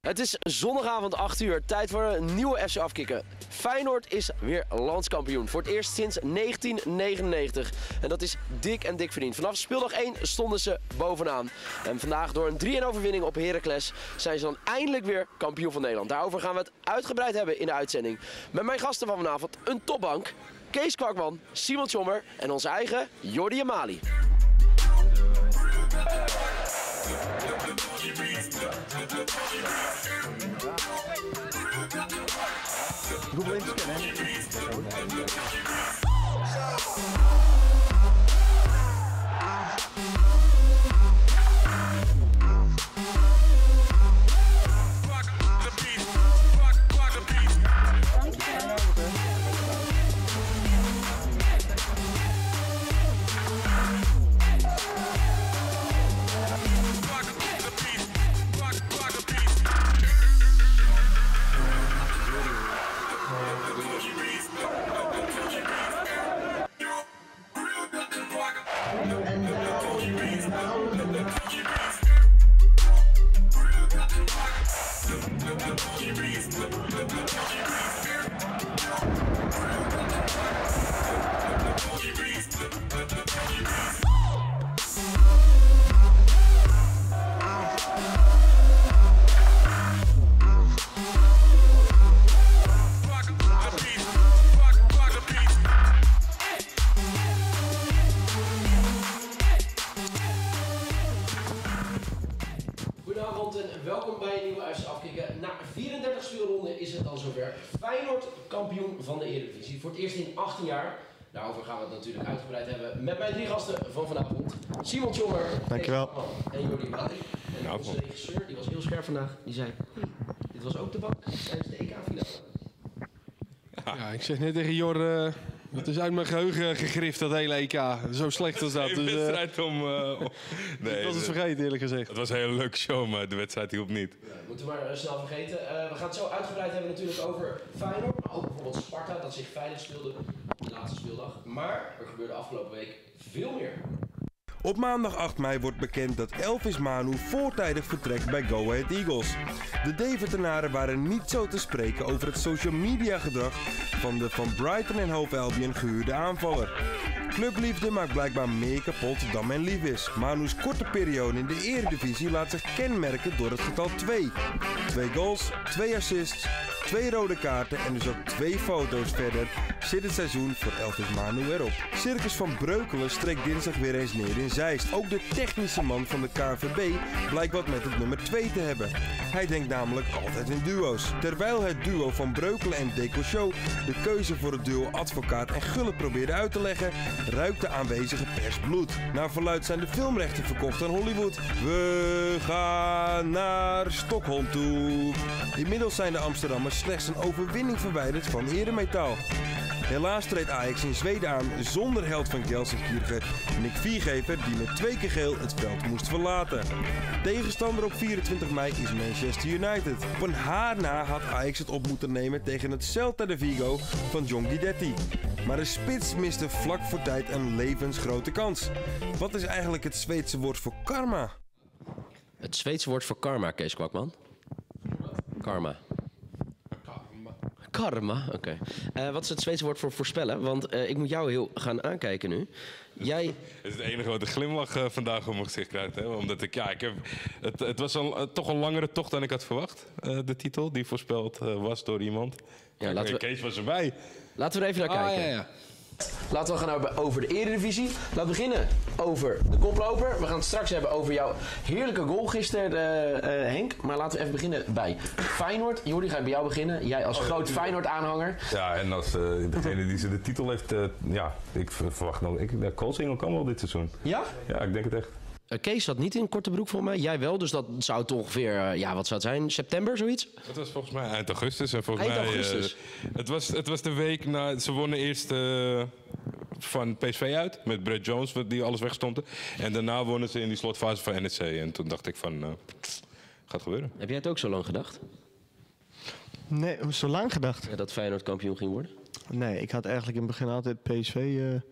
Het is zondagavond 8 uur, tijd voor een nieuwe FC Afkikken. Feyenoord is weer landskampioen, voor het eerst sinds 1999. En dat is dik en dik verdiend. Vanaf speeldag 1 stonden ze bovenaan. En vandaag door een 3-1 overwinning op Heracles zijn ze dan eindelijk weer kampioen van Nederland. Daarover gaan we het uitgebreid hebben in de uitzending. Met mijn gasten van vanavond een topbank. Kees Kwakman, Simon Tjommer en onze eigen Jordi Amali. Probleem scannen. Welkom bij een nieuwe FC Afkikken. Na 34 speelronden is het dan zover. Feyenoord kampioen van de Eredivisie. Voor het eerst in 18 jaar. Daarover gaan we het natuurlijk uitgebreid hebben met mijn 3 gasten van vanavond. Simon Tjommer, dankjewel. En Jordi Amali. En onze regisseur, die was heel scherp vandaag. Die zei, dit was ook de bank tijdens de EK-finale. Ja, ik zeg net tegen Jor, het is uit mijn geheugen gegrift, dat hele EK. Zo slecht als dat. De wedstrijd om... Nee, ik was het vergeten, eerlijk gezegd. Het was een hele leuke show, maar de wedstrijd hielp niet. Ja, moeten we maar snel vergeten. We gaan het zo uitgebreid hebben natuurlijk over Feyenoord. Maar ook bijvoorbeeld Sparta, dat zich veilig speelde de laatste speeldag. Maar er gebeurde afgelopen week veel meer. Op maandag 8 mei wordt bekend dat Elvis Manu voortijdig vertrekt bij Go Ahead Eagles. De Deventenaren waren niet zo te spreken over het social media gedrag van de van Brighton en Hove Albion gehuurde aanvaller. Clubliefde maakt blijkbaar meer kapot dan men lief is. Manu's korte periode in de Eredivisie laat zich kenmerken door het getal 2. 2 goals, 2 assists, 2 rode kaarten en dus ook 2 foto's verder zit het seizoen voor Elvis Manu erop. Circus van Breukelen streekt dinsdag weer eens neer in Zeist. Ook de technische man van de KNVB blijkt wat met het nummer 2 te hebben. Hij denkt namelijk altijd in duo's. Terwijl het duo van Breukelen en Deco Show de keuze voor het duo Advocaat en Gulle probeerde uit te leggen, ruikt de aanwezige pers bloed. Naar verluidt zijn de filmrechten verkocht aan Hollywood. We gaan naar Stockholm toe. Inmiddels zijn de Amsterdammers slechts een overwinning verwijderd van Eremetaal. Helaas treedt Ajax in Zweden aan zonder held van Gelsenkirchen, Nick Viergever, die met 2 keer geel het veld moest verlaten. Tegenstander op 24 mei is Manchester United. Op een haar na had Ajax het op moeten nemen tegen het Celta de Vigo van John Guidetti. Maar de spits miste vlak voor tijd een levensgrote kans. Wat is eigenlijk het Zweedse woord voor karma? Het Zweedse woord voor karma, Kees Kwakman? Karma. Karma, oké. Wat is het Zweedse woord voor voorspellen? Want ik moet jou heel gaan aankijken nu. Jij... Het is het enige wat de glimlach vandaag op mijn gezicht krijgt. Hè? Omdat ik heb... Het was toch een langere tocht dan ik had verwacht. De titel die voorspeld was door iemand. Ja, laten we... Kees was erbij. Laten we er even naar kijken. Ja. Laten we gaan hebben over de Eredivisie. Laten we beginnen over de koploper. We gaan het straks hebben over jouw heerlijke goal gisteren, Henk. Maar laten we even beginnen bij Feyenoord. Jordi, ga ik bij jou beginnen. Jij als groot Feyenoord-aanhanger. Ja, en als degene die ze de titel heeft... ik verwacht nog... Koolsingel kan wel dit seizoen. Ja? Ja, ik denk het echt. Kees zat niet in een korte broek voor mij. Jij wel, dus dat zou toch ongeveer, wat zou het zijn? September, zoiets? Het was volgens mij eind augustus. En volgens Eind mij, augustus? Het was de week na... Ze wonnen eerst van PSV uit, met Brett Jones, die alles wegstond. En daarna wonnen ze in die slotfase van NEC. En toen dacht ik van, gaat gebeuren. Heb jij het ook zo lang gedacht? Nee, zo lang gedacht. Ja, dat Feyenoord kampioen ging worden? Nee, ik had eigenlijk in het begin altijd PSV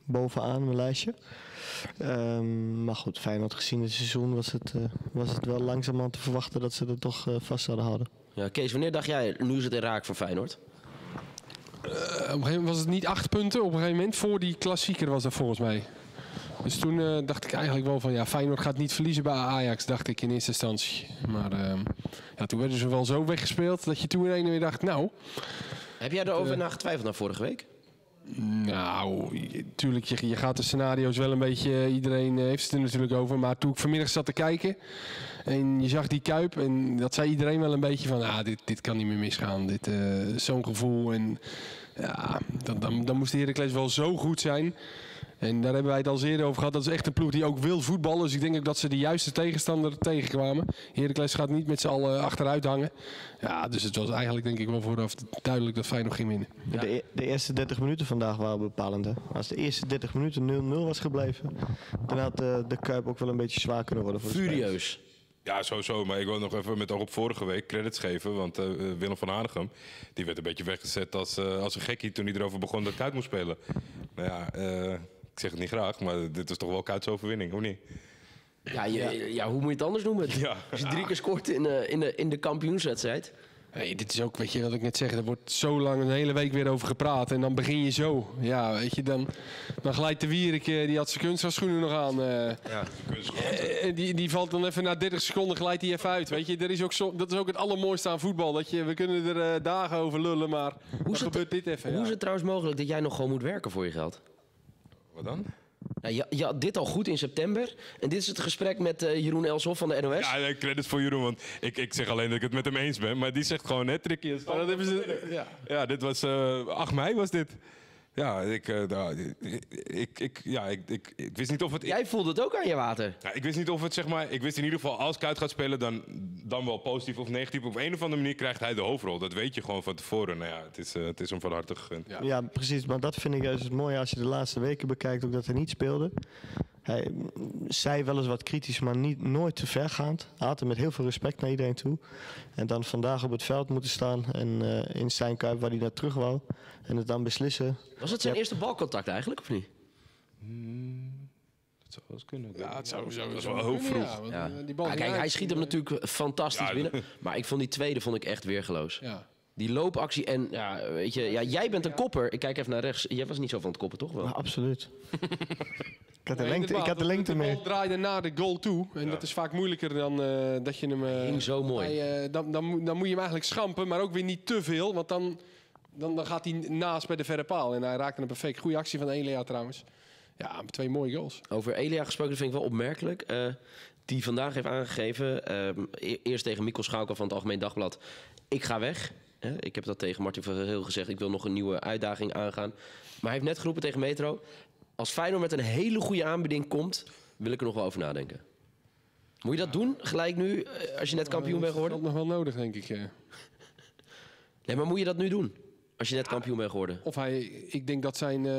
bovenaan mijn lijstje. Maar goed, Feyenoord gezien het seizoen was het wel langzamerhand te verwachten dat ze er toch vast zouden houden. Ja, Kees, wanneer dacht jij, nu is het in raak voor Feyenoord? Op een gegeven moment was het niet 8 punten. Op een gegeven moment voor die klassieker was dat volgens mij. Dus toen dacht ik eigenlijk wel van, ja, Feyenoord gaat niet verliezen bij Ajax, dacht ik in eerste instantie. Maar toen werden ze wel zo weggespeeld dat je toen ineens weer dacht, nou... Heb jij erover na getwijfeld naar vorige week? Nou, tuurlijk, je gaat de scenario's wel een beetje... Iedereen heeft het er natuurlijk over. Maar toen ik vanmiddag zat te kijken en je zag die Kuip... en dat zei iedereen wel een beetje van... dit kan niet meer misgaan. Zo'n gevoel. En ja, dan moest de Heracles wel zo goed zijn... En daar hebben wij het al eerder over gehad. Dat is echt een ploeg die ook wil voetballen. Dus ik denk ook dat ze de juiste tegenstander tegenkwamen. Heracles gaat niet met z'n allen achteruit hangen. Ja, dus het was eigenlijk denk ik wel vooraf duidelijk dat Feyenoord ging winnen. Ja. De eerste 30 minuten vandaag waren bepalend. Hè? Als de eerste 30 minuten 0-0 was gebleven... dan had de Kuip ook wel een beetje zwaar kunnen worden voor de spelers. Furieus. Ja, sowieso. Maar ik wil nog even met oog op vorige week credits geven. Want Willem van Hanegem, die werd een beetje weggezet als een gekkie toen hij erover begon dat Kuyt moest spelen. Nou ja, ik zeg het niet graag, maar dit is toch wel Kuyt's overwinning, of niet? Ja, hoe moet je het anders noemen? Ja. Als je 3 keer scoort in de kampioenswedstrijd. Hey, dit is ook, weet je wat ik net zeg, er wordt zo lang een hele week weer over gepraat en dan begin je zo. Ja, weet je, dan glijdt de Wierik, die had zijn kunstgrafschoenen nog aan. Die valt dan even na 30 seconden glijdt hij even uit. Weet je, dat is ook het allermooiste aan voetbal. We kunnen er dagen over lullen, maar hoe gebeurt dit even? Hoe is het trouwens mogelijk dat jij nog gewoon moet werken voor je geld? Wat dan? Nou, je had dit al goed in september. En dit is het gesprek met Jeroen Elshoff van de NOS. Ja, nee, credits voor Jeroen, want ik zeg alleen dat ik het met hem eens ben. Maar die zegt gewoon, hè, tricky. Dat hebben ze, ja, dit was 8 mei was dit. Ja, ik wist niet of het... Jij voelde het ook aan je water. Ja, ik wist niet of het, zeg maar... Ik wist in ieder geval, als Kuyt gaat spelen, dan wel positief of negatief. Op een of andere manier krijgt hij de hoofdrol. Dat weet je gewoon van tevoren. Nou ja, het is hem van harte gegund. Ja, precies. Maar dat vind ik juist het mooie als je de laatste weken bekijkt, ook dat hij niet speelde. Hij zei wel eens wat kritisch, maar nooit te vergaand. Altijd met heel veel respect naar iedereen toe. En dan vandaag op het veld moeten staan en in zijn Kuip waar hij naar terug wou. En het dan beslissen. Was het zijn eerste balcontact eigenlijk, of niet? Dat zou wel eens kunnen. Ja, het zou dat is wel heel vroeg. Ja, want, Ja. die bal Kijk, hij schiet hem natuurlijk fantastisch Ja, binnen. Maar ik vond die tweede echt weergeloos. Ja. Die loopactie en ja, weet je, ja, jij bent een kopper. Ik kijk even naar rechts. Jij was niet zo van het koppen, toch wel? Maar absoluut. Ik had de lengte de mee. bal draaide naar de goal toe. En dat is vaak moeilijker dan dat je hem... Ging zo mooi. Dan moet je hem eigenlijk schampen, maar ook weer niet te veel. Want dan gaat hij naast bij de verre paal. En hij raakte een perfect. Goede actie van Elia trouwens. Ja, 2 mooie goals. Over Elia gesproken, dat vind ik wel opmerkelijk. Die vandaag heeft aangegeven, eerst tegen Mikkel Schaukel van het Algemeen Dagblad. Ik ga weg. Ik heb dat tegen Martin van Heel gezegd. Ik wil nog een nieuwe uitdaging aangaan. Maar hij heeft net geroepen tegen Metro. Als Feyenoord met een hele goede aanbieding komt, wil ik er nog wel over nadenken. Moet je dat doen, gelijk nu, als je net kampioen bent geworden? Dat is nog wel nodig, denk ik. Nee, maar moet je dat nu doen, als je net kampioen bent geworden? Ik denk dat zijn...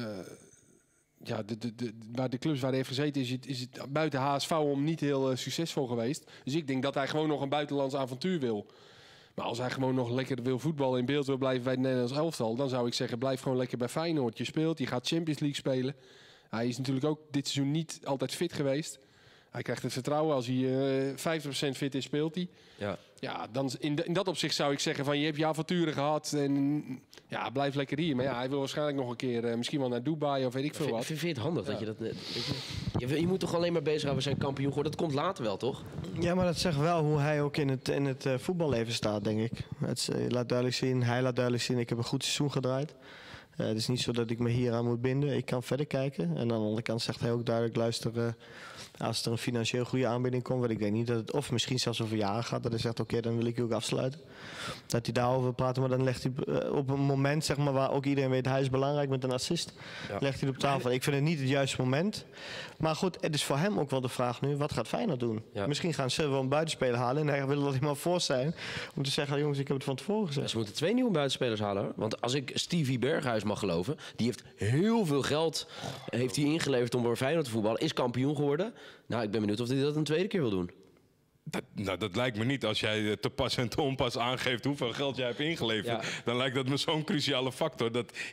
waar de clubs waar hij heeft gezeten is het buiten HSV om niet heel succesvol geweest. Dus ik denk dat hij gewoon nog een buitenlands avontuur wil. Maar als hij gewoon nog lekker wil voetballen, in beeld wil blijven bij het Nederlands elftal, dan zou ik zeggen, blijf gewoon lekker bij Feyenoord. Je speelt, je gaat Champions League spelen. Hij is natuurlijk ook dit seizoen niet altijd fit geweest. Hij krijgt het vertrouwen. Als hij 50% fit is, speelt hij. Ja, dan in dat opzicht zou ik zeggen van je hebt je avonturen gehad en ja, blijf lekker hier. Maar ja, hij wil waarschijnlijk nog een keer misschien wel naar Dubai of weet ik veel wat. Vind je het handig dat je dat... Je moet toch alleen maar bezighouden, we zijn kampioen geworden. Dat komt later wel, toch? Ja, maar dat zegt wel hoe hij ook in het voetballeven staat, denk ik. Hij laat duidelijk zien, ik heb een goed seizoen gedraaid. Het is niet zo dat ik me hier aan moet binden. Ik kan verder kijken. En aan de andere kant zegt hij ook duidelijk, luister, als er een financieel goede aanbieding komt, want ik denk niet dat het, of misschien zelfs over jaren gaat, dat hij zegt, oké, dan wil ik je ook afsluiten. Dat hij daarover wil praten, maar dan legt hij op een moment, zeg maar, waar ook iedereen weet, hij is belangrijk met een assist, legt hij het op tafel. Ik vind het niet het juiste moment. Maar goed, het is voor hem ook wel de vraag nu, wat gaat Feyenoord doen? Ja. Misschien gaan ze wel een buitenspeler halen en hij wil er alleen maar voor zijn om te zeggen, jongens, ik heb het van tevoren gezegd. Ze moeten 2 nieuwe buitenspelers halen, hoor. Want als ik Stevie Berghuis mag geloven, die heeft heel veel geld heeft hij ingeleverd om voor Feyenoord te voetballen, is kampioen geworden. Nou, ik ben benieuwd of hij dat een tweede keer wil doen. Dat lijkt me niet. Als jij te pas en te onpas aangeeft hoeveel geld jij hebt ingeleverd, dan lijkt dat me zo'n cruciale factor.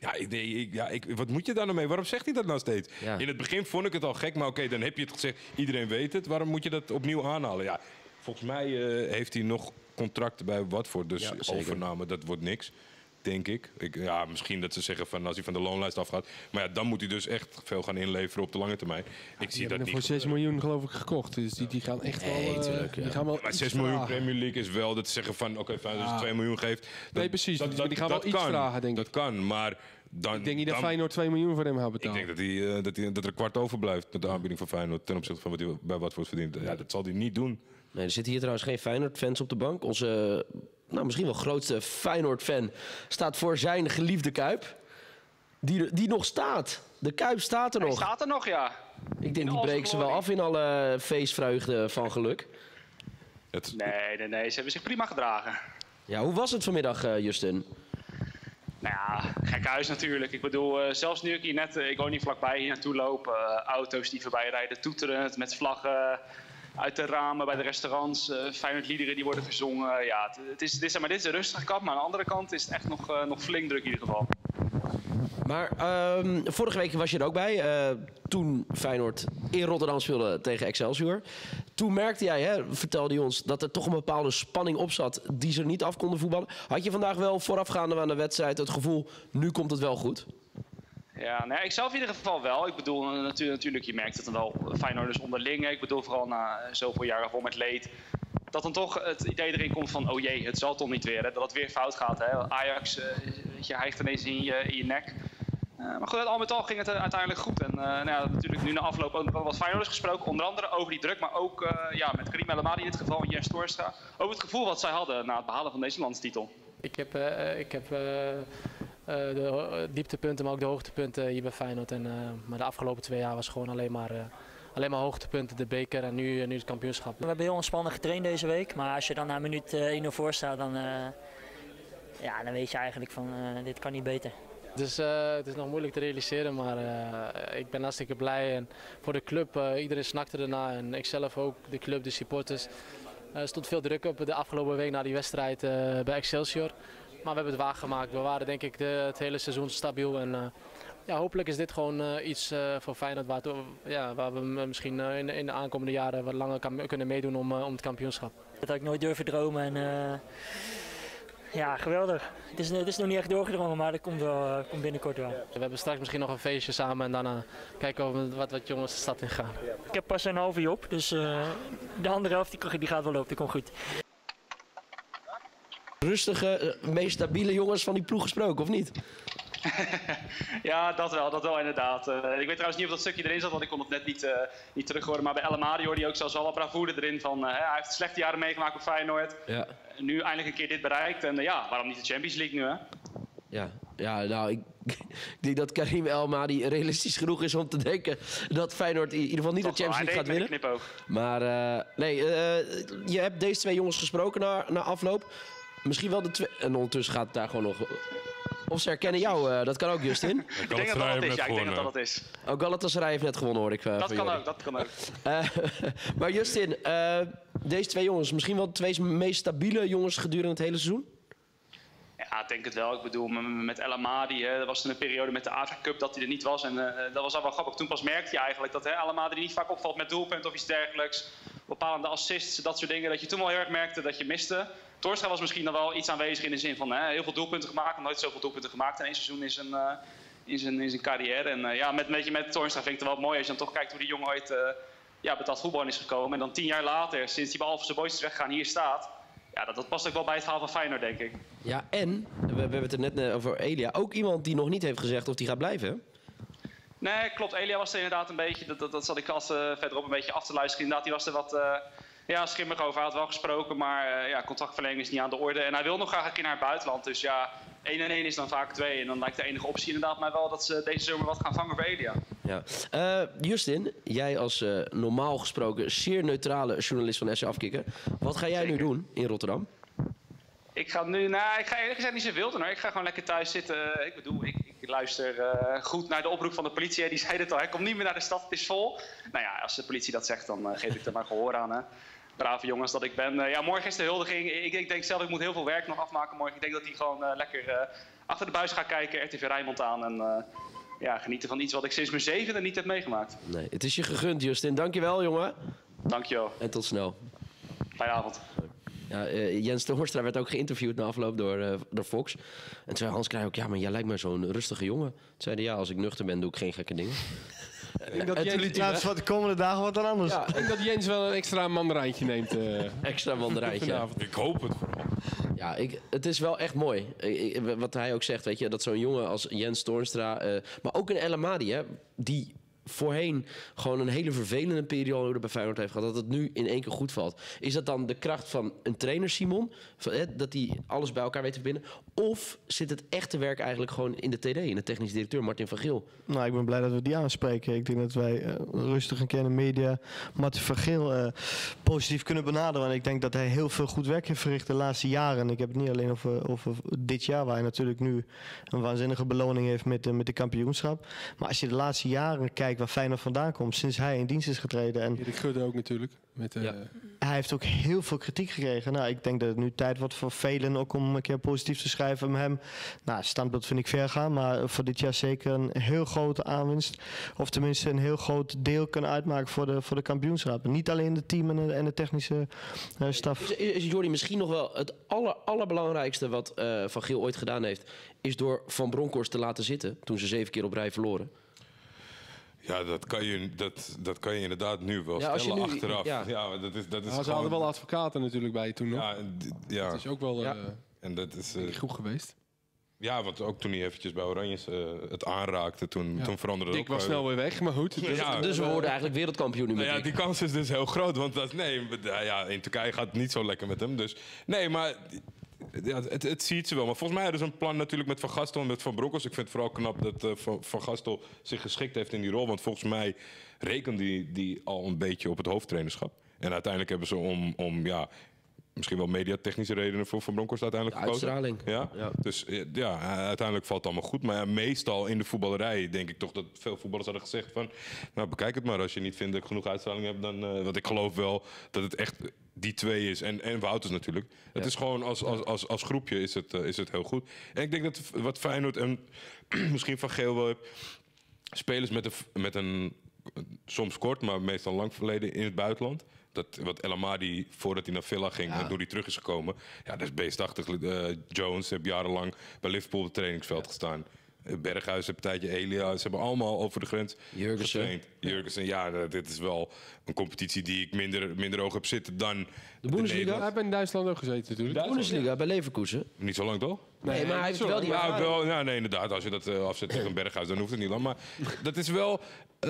Wat moet je daar nou mee? Waarom zegt hij dat nou steeds? Ja. In het begin vond ik het al gek, maar oké, dan heb je het gezegd. Iedereen weet het. Waarom moet je dat opnieuw aanhalen? Ja, volgens mij heeft hij nog contracten bij Watford, dus overname, dat wordt niks. Denk ik. Misschien dat ze zeggen van als hij van de loonlijst afgaat. Maar ja, dan moet hij dus echt veel gaan inleveren op de lange termijn. Ik zie dat niet. Voor 6 miljoen geloof ik gekocht. Dus die gaan echt wel. Maar 6 miljoen Premier League is wel dat ze zeggen van oké, fijn als je 2 miljoen geeft. Nee, precies. Die gaan wel iets vragen, denk ik. Dat kan, maar ik denk niet dat Feyenoord 2 miljoen voor hem gaat betalen. Ik denk dat er een kwart overblijft met de aanbieding van Feyenoord ten opzichte van wat hij bij Watford verdient. Ja, dat zal hij niet doen. Nee, er zitten hier trouwens geen Feyenoord-fans op de bank. Onze misschien wel grootste Feyenoord-fan staat voor zijn geliefde Kuip. Die nog staat. De Kuip staat er nog. Hij staat er nog, ja. Ik denk, die breken ze wel af in alle feestvreugde van geluk. Nee. Ze hebben zich prima gedragen. Ja, hoe was het vanmiddag, Justin? Nou ja, gek huis natuurlijk. Ik bedoel, zelfs nu ik woon niet vlakbij, hier naartoe loop. Auto's die voorbij rijden, toeterend, met vlaggen uit de ramen bij de restaurants. Feyenoord-liederen die worden gezongen. Ja, dit is een rustige kant, maar aan de andere kant is het echt nog flink druk in ieder geval. Maar vorige week was je er ook bij. Toen Feyenoord in Rotterdam speelde tegen Excelsior. Toen merkte jij, vertelde je ons, dat er toch een bepaalde spanning op zat die ze niet af konden voetballen. Had je vandaag wel voorafgaande aan de wedstrijd het gevoel, nu komt het wel goed? Ja, ik zelf in ieder geval wel. Ik bedoel, natuurlijk, je merkt het dan wel, Feyenoorders onderling. Ik bedoel, vooral na zoveel jaren vol met leed. Dat dan toch het idee erin komt van, oh jee, het zal toch niet weer. Hè? Dat het weer fout gaat. Hè? Ajax hijgt ineens in je nek. Maar goed, al met al ging het uiteindelijk goed. En natuurlijk nu na afloop ook nog wat Feyenoorders gesproken. Onder andere over die druk, maar ook met Karim El Amadi in dit geval en Jens Toornstra. Over het gevoel wat zij hadden na het behalen van deze landstitel. Ik heb de dieptepunten, maar ook de hoogtepunten hier bij Feyenoord. Maar de afgelopen 2 jaar was gewoon alleen maar hoogtepunten, de beker en nu het kampioenschap. We hebben heel ontspannen getraind deze week, maar als je dan na minuut 1-0 voor staat, dan weet je eigenlijk van dit kan niet beter. Dus het is nog moeilijk te realiseren, maar ik ben hartstikke blij. En voor de club, iedereen snakte erna en ik zelf ook, de club, de supporters. Er stond veel druk op de afgelopen week na die wedstrijd bij Excelsior. Maar we hebben het waargemaakt. We waren denk ik het hele seizoen stabiel. En hopelijk is dit gewoon iets voor Feyenoord waar we misschien in de aankomende jaren wat langer kunnen meedoen om het kampioenschap. Dat had ik nooit durven dromen. En, geweldig. Het is nog niet echt doorgedrongen, maar dat komt binnenkort wel. We hebben straks misschien nog een feestje samen en daarna kijken of we wat jongens de stad in gaan. Ik heb pas een half uur op, dus de andere helft die gaat wel lopen, die komt goed. Rustige, meest stabiele jongens van die ploeg gesproken, of niet? Ja, dat wel inderdaad. Ik weet trouwens niet of dat stukje erin zat, want ik kon het net niet terug horen. Maar bij El Amadi hoorde hij ook zelfs wel wat bravoure erin van... hij heeft slechte jaren meegemaakt op Feyenoord. Ja. Nu eindelijk een keer dit bereikt. En waarom niet de Champions League nu, hè? Ik denk dat Karim El Amadi realistisch genoeg is om te denken dat Feyenoord in ieder geval niet de Champions League gaat winnen. Knip ook. Maar je hebt deze 2 jongens gesproken na afloop. Misschien wel de 2... En ondertussen gaat het daar gewoon nog... Of ze herkennen jou, dat kan ook, Justin. Ik denk dat dat is. Ja, ik denk dat dat is. Ook Galatasaray heeft net gewonnen, hoor ik. Dat kan ook. Maar Justin, deze 2 jongens, misschien wel de 2 meest stabiele jongens gedurende het hele seizoen? Ja, ik denk het wel. Ik bedoel, met El Amadi, er was een periode met de Afrika Cup dat hij er niet was. En dat was al wel grappig. Toen pas merkte je eigenlijk dat El Amadi niet vaak opvalt met doelpunten of iets dergelijks. Bepalende assists, dat soort dingen. Dat je toen wel heel erg merkte dat je miste. Toornstra was misschien dan wel iets aanwezig in de zin van heel veel doelpunten gemaakt. Maar nooit zoveel doelpunten gemaakt in 1 seizoen in zijn carrière. En met Toornstra vind ik het wel mooi als je dan toch kijkt hoe die jongen ooit betaald voetbal is gekomen. En dan 10 jaar later, sinds hij bij Alphense Boys is weggegaan, hier staat. Ja, dat past ook wel bij het verhaal van Feyenoord, denk ik. Ja, en, we hebben het er net over Elia. Ook iemand die nog niet heeft gezegd of hij gaat blijven, hè? Nee, klopt. Elia was er inderdaad een beetje, dat zat ik verderop een beetje af te luisteren. Inderdaad, die was er wat schimmig over. Hij had wel gesproken, maar contractverlenging is niet aan de orde. En hij wil nog graag een keer naar het buitenland. Dus 1 en 1 is dan vaak 2. En dan lijkt de enige optie inderdaad mij wel dat ze deze zomer wat gaan vangen bij Elia. Ja. Justin, jij als normaal gesproken zeer neutrale journalist van SC Afkikken. Wat ga jij nu doen in Rotterdam? Ik ga eerlijk gezegd niet zoveel doen, hoor. Ik ga gewoon lekker thuis zitten. Ik bedoel, ik luister goed naar de oproep van de politie. Die zei het al, kom niet meer naar de stad, het is vol. Nou ja, als de politie dat zegt, dan geef ik er maar gehoor aan. Hè. brave jongens dat ik ben. Morgen is de huldiging. Ik denk zelf, ik moet heel veel werk nog afmaken morgen. Ik denk dat hij gewoon lekker achter de buis gaat kijken, RTV Rijnmond aan. En genieten van iets wat ik sinds mijn 7e niet heb meegemaakt. Nee, het is je gegund, Justin. Dankjewel, jongen. Dankjewel. En tot snel. Fijne avond. Ja, Jens de Horstra werd ook geïnterviewd na afloop door Fox. En toen zei Hans Kraaij ook, ja, maar jij lijkt me zo'n rustige jongen. Toen zei hij, ja, als ik nuchter ben, doe ik geen gekke dingen. Ik denk dat Jens voor de komende dagen wat dan anders. Ik denk dat Jens wel een extra mandarijntje neemt. Extra mandarijntje. Vanavond. Ik hoop het vooral. Ja, het is wel echt mooi. Wat hij ook zegt, weet je, dat zo'n jongen als Jens Toornstra, maar ook een El Amadi, hè, die voorheen gewoon een hele vervelende periode bij Feyenoord heeft gehad, dat het nu in één keer goed valt. Is dat dan de kracht van een trainer, Simon? Dat hij alles bij elkaar weet te verbinden? Of zit het echte werk eigenlijk gewoon in de TD, in de technisch directeur Martin van Geel? Nou, ik ben blij dat we die aanspreken. Ik denk dat wij rustig een keer in de media Martin van Geel positief kunnen benaderen. En ik denk dat hij heel veel goed werk heeft verricht de laatste jaren. En ik heb het niet alleen over dit jaar, waar hij natuurlijk nu een waanzinnige beloning heeft met de kampioenschap. Maar als je de laatste jaren kijkt waar Feyenoord vandaan komt, sinds hij in dienst is getreden. En Erik Gudde ook natuurlijk. hij heeft ook heel veel kritiek gekregen. Nou, ik denk dat het nu tijd wordt voor velen ook om een keer positief te schrijven met hem. Nou, standbeeld vind ik ver gaan, maar voor dit jaar zeker een heel grote aanwinst. Of tenminste een heel groot deel kunnen uitmaken voor de kampioenschap. Niet alleen het team en de technische staf. Is Jordi misschien nog wel het allerbelangrijkste wat Van Geel ooit gedaan heeft, is door Van Bronckhorst te laten zitten toen ze 7 keer op rij verloren? Ja, dat kan je inderdaad nu wel stellen achteraf. Ja, dat is ze hadden wel advocaten natuurlijk bij toen nog. Ja. Dat is ook wel en dat is goed geweest. Ja, want ook toen hij eventjes bij Oranjes het aanraakte, toen veranderde het ook. Ik was snel weer weg, maar goed. Dus we worden eigenlijk wereldkampioen nu met ja, die kans is dus heel groot. Want in Turkije gaat het niet zo lekker met hem. Dus nee, maar ja, het ziet ze wel. Maar volgens mij hadden ze een plan natuurlijk met Van Gastel en met Van Bronckhorst. Ik vind het vooral knap dat Van Gastel zich geschikt heeft in die rol. Want volgens mij rekende die al een beetje op het hoofdtrainerschap. En uiteindelijk hebben ze om misschien wel mediatechnische redenen voor Van Bronckhorst uiteindelijk gekozen. Uitstraling. Ja? Dus uiteindelijk valt het allemaal goed. Maar meestal in de voetballerij denk ik toch dat veel voetballers hadden gezegd van, nou, bekijk het maar. Als je niet vindt dat ik genoeg uitstraling heb, dan... want ik geloof wel dat het echt die twee is. En Wouters natuurlijk. Het is gewoon als groepje is het heel goed. En ik denk dat wat Feyenoord en misschien Van Geel wel heeft, spelers met een soms kort, maar meestal lang verleden in het buitenland. Wat El Amadi, voordat hij naar Villa ging en toen hij terug is gekomen. Ja, dat is beestachtig. Jones heeft jarenlang bij Liverpool op het trainingsveld gestaan. Berghuis heeft een tijdje Elia. Ze hebben allemaal over de grens getraind. Jurgensen, ja, dit is wel een competitie die ik minder hoog heb zitten dan de Bundesliga. Hij heeft in Duitsland ook gezeten natuurlijk. De Bundesliga bij Leverkusen. Niet zo lang toch? Nee, maar hij heeft wel die ervaring. Ja, nee, inderdaad. Als je dat afzet tegen Berghuis, dan hoeft het niet lang. Maar dat is wel...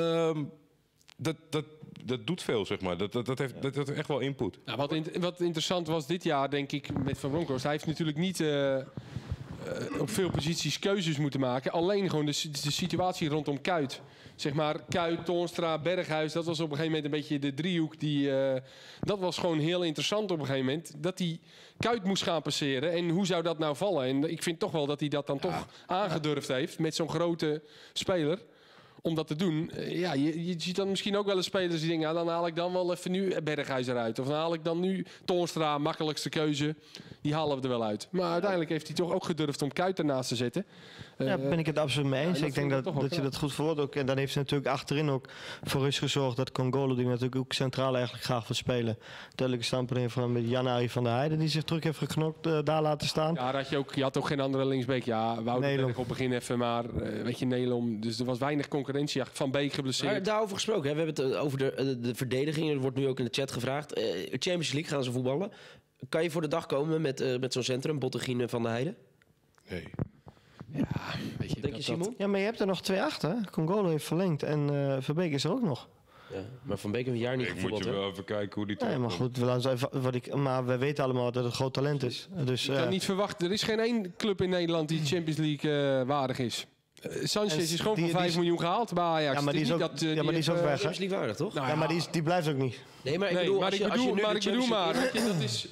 Dat doet veel, zeg maar. Dat heeft echt wel input. Nou, wat interessant was dit jaar, denk ik, met Van Bronckhorst. Hij heeft natuurlijk niet op veel posities keuzes moeten maken. Alleen gewoon de situatie rondom Kuyt. Zeg maar, Kuyt, Toornstra, Berghuis. Dat was op een gegeven moment een beetje de driehoek. Dat was gewoon heel interessant op een gegeven moment. Dat hij Kuyt moest gaan passeren. En hoe zou dat nou vallen? En ik vind toch wel dat hij dat dan toch aangedurfd heeft. Met zo'n grote speler. Om dat te doen. Ja, je ziet dan misschien ook wel eens spelers die denken, dan haal ik dan wel even nu Berghuis eruit. Of dan haal ik dan nu Toornstra, makkelijkste keuze. Die halen we er wel uit. Maar uiteindelijk heeft hij toch ook gedurfd om Kuyt ernaast te zetten. Ja, ben ik het absoluut mee eens. Ik denk dat je dat goed verwoordt ook. En dan heeft ze natuurlijk achterin ook voor rust gezorgd dat Congolo, die natuurlijk ook centraal eigenlijk graag wil spelen, duidelijke standpunt van met Jan-Arie van der Heijden, die zich terug heeft geknokt, daar laten staan. Ja, je had ook geen andere linksbeek. Ja, Wouter op het begin even, maar weet je, Nelom. Dus er was weinig concurrentie. Van Beek geblesseerd. Maar daarover gesproken, hè? We hebben het over de verdediging. Er wordt nu ook in de chat gevraagd. Champions League gaan ze voetballen. Kan je voor de dag komen met zo'n centrum, Bottegien van der Heijden? Nee. Ja, weet je, denk je, Simon? Ja, maar je hebt er nog 2 achter. Congolo heeft verlengd en Verbeek is er ook nog. Ja, maar Van Beek heeft een jaar niet gevoetbald. Moet je wel even kijken hoe die terugkomt. Maar goed, maar we weten allemaal dat het een groot talent is. Dus, je kan niet verwachten. Er is geen één club in Nederland die Champions League waardig is. Sanchez is gewoon voor 5 miljoen gehaald bij Ajax. Ja, maar die is ook, die is ook weg. Champions League waardig, toch? Nou, ja, maar die blijft ook niet. Nee, maar ik bedoel, maar ik bedoel, dat is...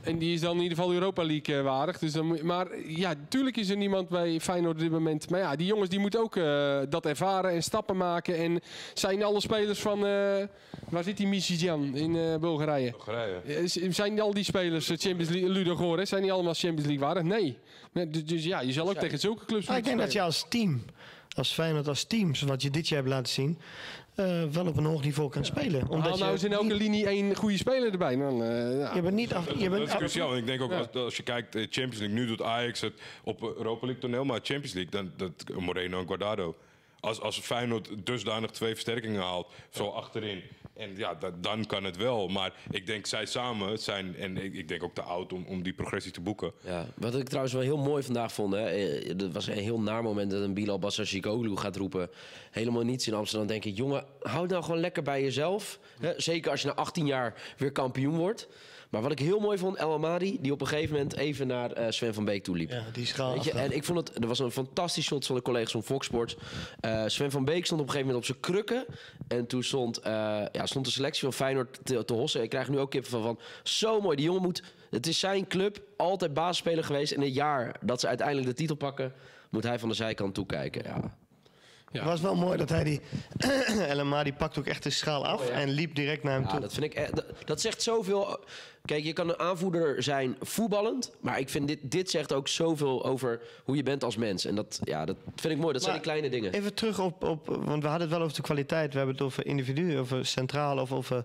En die is dan in ieder geval Europa League waardig. Dus maar ja, natuurlijk is er niemand bij Feyenoord op dit moment. Maar ja, die jongens die moeten ook dat ervaren en stappen maken. En zijn alle spelers van... waar zit die Michijan in Bulgarije? Zijn al die spelers Champions League, Ludogorets, zijn die allemaal Champions League waardig? Nee. Dus ja, je zal ook tegen zulke clubs Ik denk dat je als team, als Feyenoord als team, wat je dit jaar hebt laten zien, wel op een hoog niveau kan spelen. Omdat nou is in elke linie één goede speler erbij. Dan, je bent niet af, je bent Dat is cruciaal. En ik denk ook als je kijkt, Champions League, nu doet Ajax het op Europa League toneel, maar Champions League, dan Moreno en Guardado. Als Feyenoord dusdanig 2 versterkingen haalt, zo achterin. En ja, dan kan het wel. Maar ik denk zij samen zijn, en ik denk ook te oud om die progressie te boeken. Ja, wat ik trouwens wel heel mooi vandaag vond. Dat was een heel naar moment dat een Bilal Bassazigoglu gaat roepen. Helemaal niets in Amsterdam. Dan denk ik, jongen, hou nou gewoon lekker bij jezelf. Hè? Zeker als je na 18 jaar weer kampioen wordt. Maar wat ik heel mooi vond, El Amadi, die op een gegeven moment even naar Sven van Beek toe liep. Ja, die schaal. En ik vond het, er was een fantastisch shot van de collega's van Fox Sports. Sven van Beek stond op een gegeven moment op zijn krukken. En toen stond de selectie van Feyenoord te hossen. Ik krijg nu ook kippen van zo mooi. Die jongen het is zijn club, altijd basisspeler geweest. En het jaar dat ze uiteindelijk de titel pakken, moet hij van de zijkant toekijken. Ja. Het was wel mooi dat hij die El Amadi pakt ook echt de schaal af en liep direct naar hem toe. Dat vind ik dat zegt zoveel. Kijk, je kan een aanvoerder zijn voetballend, maar ik vind dit zegt ook zoveel over hoe je bent als mens. En dat vind ik mooi. Dat zijn die kleine dingen. Even terug op, want we hadden het wel over de kwaliteit. We hebben het over individu, over centraal of over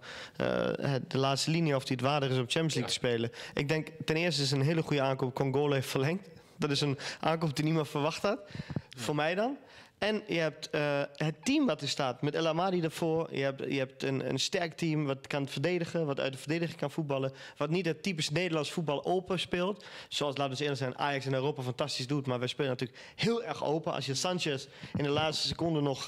de laatste linie, of die het waardig is om Champions League te spelen. Ik denk ten eerste is een hele goede aankoop. Congolo heeft verlengd. Dat is een aankoop die niemand verwacht had. Voor mij dan. En je hebt het team wat er staat, met El Amadi ervoor. Je hebt een sterk team wat kan verdedigen, wat uit de verdediging kan voetballen. Wat niet het typisch Nederlands voetbal open speelt. Zoals, laten we eerlijk zijn, Ajax in Europa fantastisch doet. Maar wij spelen natuurlijk heel erg open. Als je Sanchez in de laatste seconde nog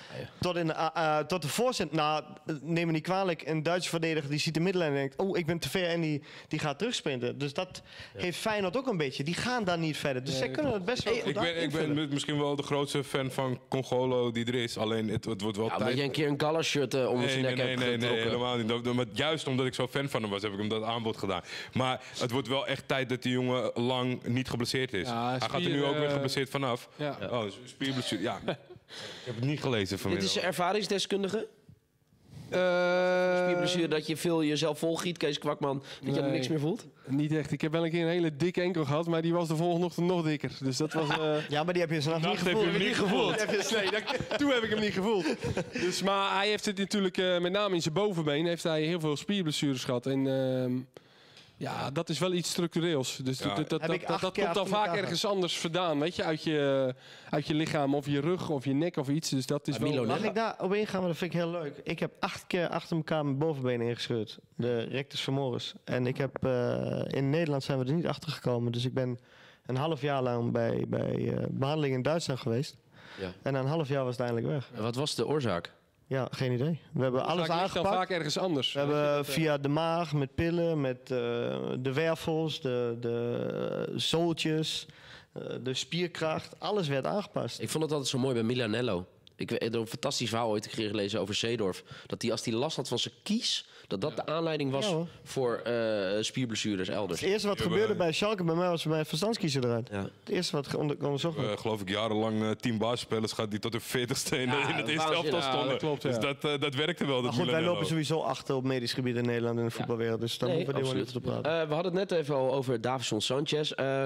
tot de voorzet... Nou, neem me niet kwalijk, een Duitse verdediger die ziet de middenlijn en denkt... oh, ik ben te ver en die gaat terugsprinten. Dus dat heeft Feyenoord ook een beetje. Die gaan daar niet verder. Dus zij kunnen het best wel goed ik ben misschien wel de grootste fan van Congolo die er is. Alleen het wordt wel tijd... dat je een keer een Gala-shirt om zijn nek hebt getrokken. Nee, helemaal niet. Maar juist omdat ik zo fan van hem was, heb ik hem dat aanbod gedaan. Maar het wordt wel echt tijd dat die jongen lang niet geblesseerd is. Ja, hij gaat er nu ook weer geblesseerd vanaf. Ja. Oh, spierblessure. Ja. Ik heb het niet gelezen vanmiddag. Dit is een ervaringsdeskundige? Spierblessure dat je veel jezelf volgiet, Kees Kwakman, dat je er niks meer voelt? Niet echt. Ik heb wel een keer een hele dikke enkel gehad, maar die was de volgende ochtend nog dikker. Dus dat was... Ja, maar die heb je vannacht niet gevoeld. Heb je hem niet gevoeld? Nee, toen heb ik hem niet gevoeld. Dus, maar hij heeft het natuurlijk, met name in zijn bovenbeen, heeft hij heel veel spierblessures gehad. En ja, dat is wel iets structureels. Dus dat komt dan vaak ergens anders vandaan, weet je, uit je lichaam of je rug of je nek of iets. Dus dat is wel... Mag ik daar op ingaan, want dat vind ik heel leuk. Ik heb 8 keer achter elkaar mijn bovenbenen ingescheurd. De rectus femoris. En ik heb, in Nederland zijn we er niet achter gekomen. Dus ik ben een half jaar lang bij behandeling in Duitsland geweest. Ja. En na een half jaar was het eindelijk weg. En wat was de oorzaak? Ja, geen idee. We hebben alles aangepakt. Vaak ergens anders. We hebben via de maag, met pillen, met de wervels, de zooltjes, de spierkracht. Alles werd aangepast. Ik vond het altijd zo mooi bij Milanello. Ik heb een fantastisch verhaal ooit een keer gelezen over Seedorf. Dat hij, als hij last had van zijn kies, dat de aanleiding was voor spierblessures elders. Het eerste wat gebeurde bij Schalke, bij mij was mijn verstandskiezer eruit. Ja. Het eerste wat onderzocht werd. Geloof ik jarenlang 10 basisspelers gehad die tot hun 40ste in het eerste elftal stonden. Dat klopt, dus dat werkte wel. Maar goed, wij lopen sowieso achter op medisch gebied in Nederland in de voetbalwereld. Dus daar moeten we helemaal niet over praten. We hadden het net even al over Davinson Sanchez.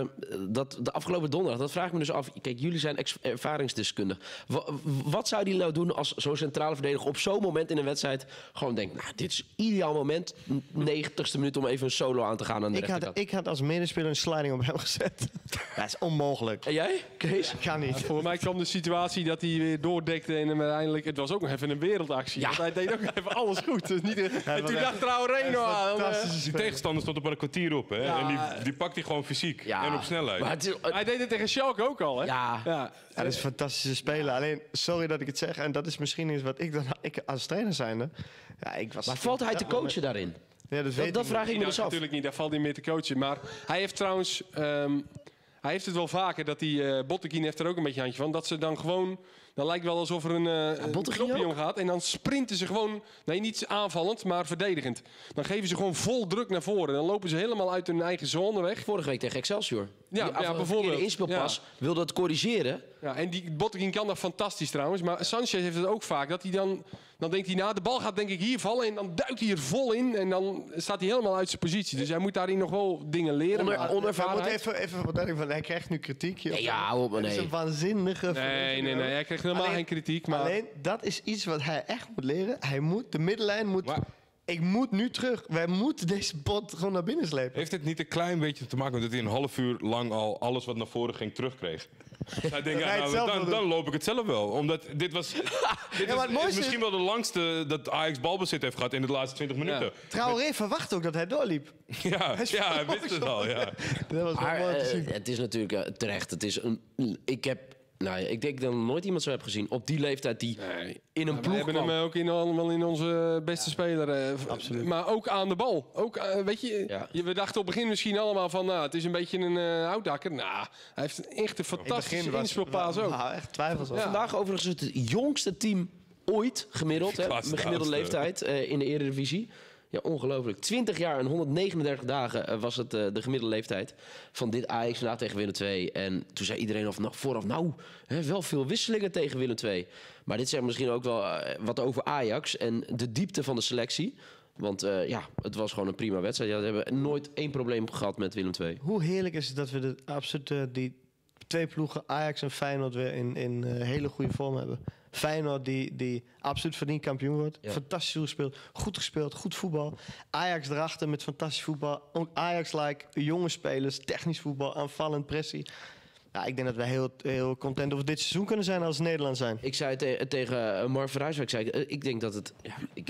De afgelopen donderdag, dat vraag ik me dus af. Kijk, jullie zijn ervaringsdeskundig. Wat zou die nou doen als zo'n centrale verdediger op zo'n moment in een wedstrijd gewoon denkt, nou, dit is ideaal moment, 90ste minuut om even een solo aan te gaan aan de rechterkant. Ik had als medespeler een sliding op hem gezet. Dat is onmogelijk. En jij, Kees? Ga niet. Voor mij kwam de situatie dat hij weer doordekte en uiteindelijk, het was ook nog even een wereldactie. Ja. Want hij deed ook even alles goed. Dus niet, en toen dacht Traoré aan. Die tegenstander stond op een kwartier op, hè? Ja. En die pakt hij gewoon fysiek en op snelheid. Hij deed het tegen Schalke ook al, hè? Ja. Dat is een fantastische speler. Alleen, sorry dat ik het zeg, en dat is misschien iets wat ik als trainer zijnde. Maar valt hij te coachen daarin? Ja, dat vraag ik me dus af. Natuurlijk niet, daar valt hij meer te coachen. Maar hij heeft trouwens, hij heeft het wel vaker dat die Botteguin heeft er ook een beetje handje van, dat ze dan gewoon Dan lijkt wel alsof er een Bottegien knopje ook? omgaat. En dan sprinten ze gewoon, nee niet aanvallend, maar verdedigend. Dan geven ze gewoon vol druk naar voren. Dan lopen ze helemaal uit hun eigen zone weg. Vorige week tegen Excelsior. Ja, Die bijvoorbeeld. De inspeelpas wilde het corrigeren. Ja, en die Bottegien kan dat fantastisch trouwens. Maar Sanchez heeft het ook vaak. Dat hij dan denkt hij, de bal gaat denk ik hier vallen. En dan duikt hij er vol in. En dan staat hij helemaal uit zijn positie. Dus hij moet daarin nog wel dingen leren. maar- Onervarenheid. Even verduidelijken, want hij krijgt nu kritiek. Joh. Nee, ja, hou op, maar Het is nee. een waanzinnige... Nee, hij krijgt helemaal geen kritiek. Maar Alleen, dat is iets wat hij echt moet leren. Hij moet, de middenlijn moet... Maar- Ik moet nu terug. Wij moeten deze pot gewoon naar binnen slepen. Heeft het niet een klein beetje te maken met dat hij een half uur lang al alles wat naar voren ging terugkreeg? Hij denkt, hij het zelf wil doen. dan loop ik het zelf wel. Omdat dit was... dit maar het mooiste is misschien wel de langste dat Ajax balbezit heeft gehad in de laatste 20 minuten. Traoré verwacht ook dat hij doorliep. Ja, hij wist het al. Ja. Dat was wel Maar mooi te zien. het is natuurlijk terecht. Het is ik denk dat ik nog nooit iemand zo heb gezien op die leeftijd die in een we ploeg hebben kwam. hem ook allemaal in onze beste speler. absoluut. Maar ook aan de bal. Ook, weet je, Ja. we dachten op het begin misschien allemaal van... het is een beetje een ouddakker. Hij heeft een echt een fantastische inspeelpaas ook. Echt twijfels over. Ja. Vandaag overigens het jongste team ooit gemiddeld. Hè, Klasse, met gemiddelde oudste. leeftijd in de Eredivisie. Ja, ongelooflijk. 20 jaar en 139 dagen was het de gemiddelde leeftijd van dit Ajax na tegen Willem II. En toen zei iedereen vooraf, wel veel wisselingen tegen Willem II. Maar dit zegt misschien ook wel wat over Ajax en de diepte van de selectie. Want het was gewoon een prima wedstrijd. Ja, we hebben nooit één probleem gehad met Willem II. Hoe heerlijk is het dat we die twee ploegen, Ajax en Feyenoord, weer in hele goede vorm hebben. Feyenoord die absoluut verdiend kampioen wordt. Ja. Fantastisch gespeeld, goed voetbal. Ajax erachter met fantastisch voetbal. Ook Ajax-like, jonge spelers, technisch voetbal, aanvallend, pressie. Ja, ik denk dat wij heel content over dit seizoen kunnen zijn als Nederland zijn. Ik zei tegen Mark van Rijswijk, ik denk dat het... Ja, ik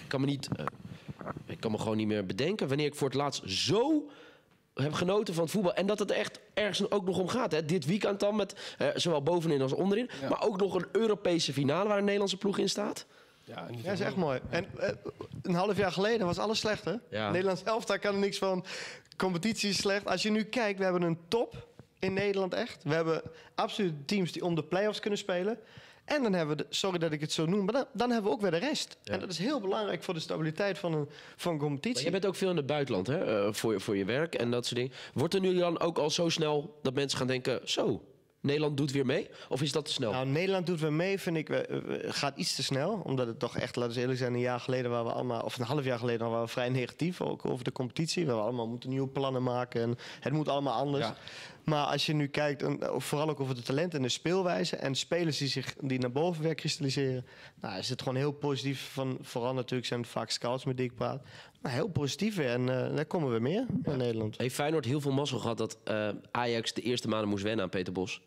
kan me gewoon niet meer bedenken wanneer ik voor het laatst zo heb genoten van het voetbal. En dat het echt ergens ook nog om gaat. Hè. Dit weekend dan met zowel bovenin als onderin. Ja. Maar ook nog een Europese finale waar een Nederlandse ploeg in staat. Ja, niet Ja, dat is echt mooi. En een half jaar geleden was alles slecht, hè? Ja. Nederlands elftal kan er niks van. Competitie is slecht. Als je nu kijkt, we hebben een top in Nederland echt. We hebben absoluut teams die om de play-offs kunnen spelen. En dan hebben we, sorry dat ik het zo noem, maar dan hebben we ook weer de rest. Ja. En dat is heel belangrijk voor de stabiliteit van een Maar competitie. je bent ook veel in het buitenland hè, voor je werk en dat soort dingen. Wordt er nu dan ook al zo snel dat mensen gaan denken... Zo, Nederland doet weer mee? Of is dat te snel? Nou, Nederland doet weer mee, vind ik, gaat iets te snel. Omdat het toch echt, laten we eerlijk zijn, een jaar geleden waren we allemaal, of een half jaar geleden waren we vrij negatief ook over de competitie. We allemaal moeten nieuwe plannen maken en het moet allemaal anders. Ja. Maar als je nu kijkt, vooral ook over de talenten en de speelwijze en spelers die naar boven weer kristalliseren, nou, is het gewoon heel positief. Vooral natuurlijk zijn het vaak scouts met die ik praat. Maar heel positief weer en daar komen we meer in Nederland. Heeft Feyenoord heel veel mazzel gehad dat Ajax de eerste maanden moest wennen aan Peter Bos?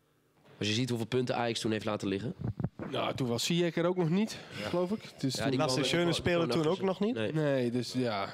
Als je ziet hoeveel punten Ajax toen heeft laten liggen. Nou, toen was Ziyech er ook nog niet, geloof ik. Dus Ja, toen- die Lasse kwam- Schöne speelde kwam toen ook nog niet. Nee. Nee, dus ja,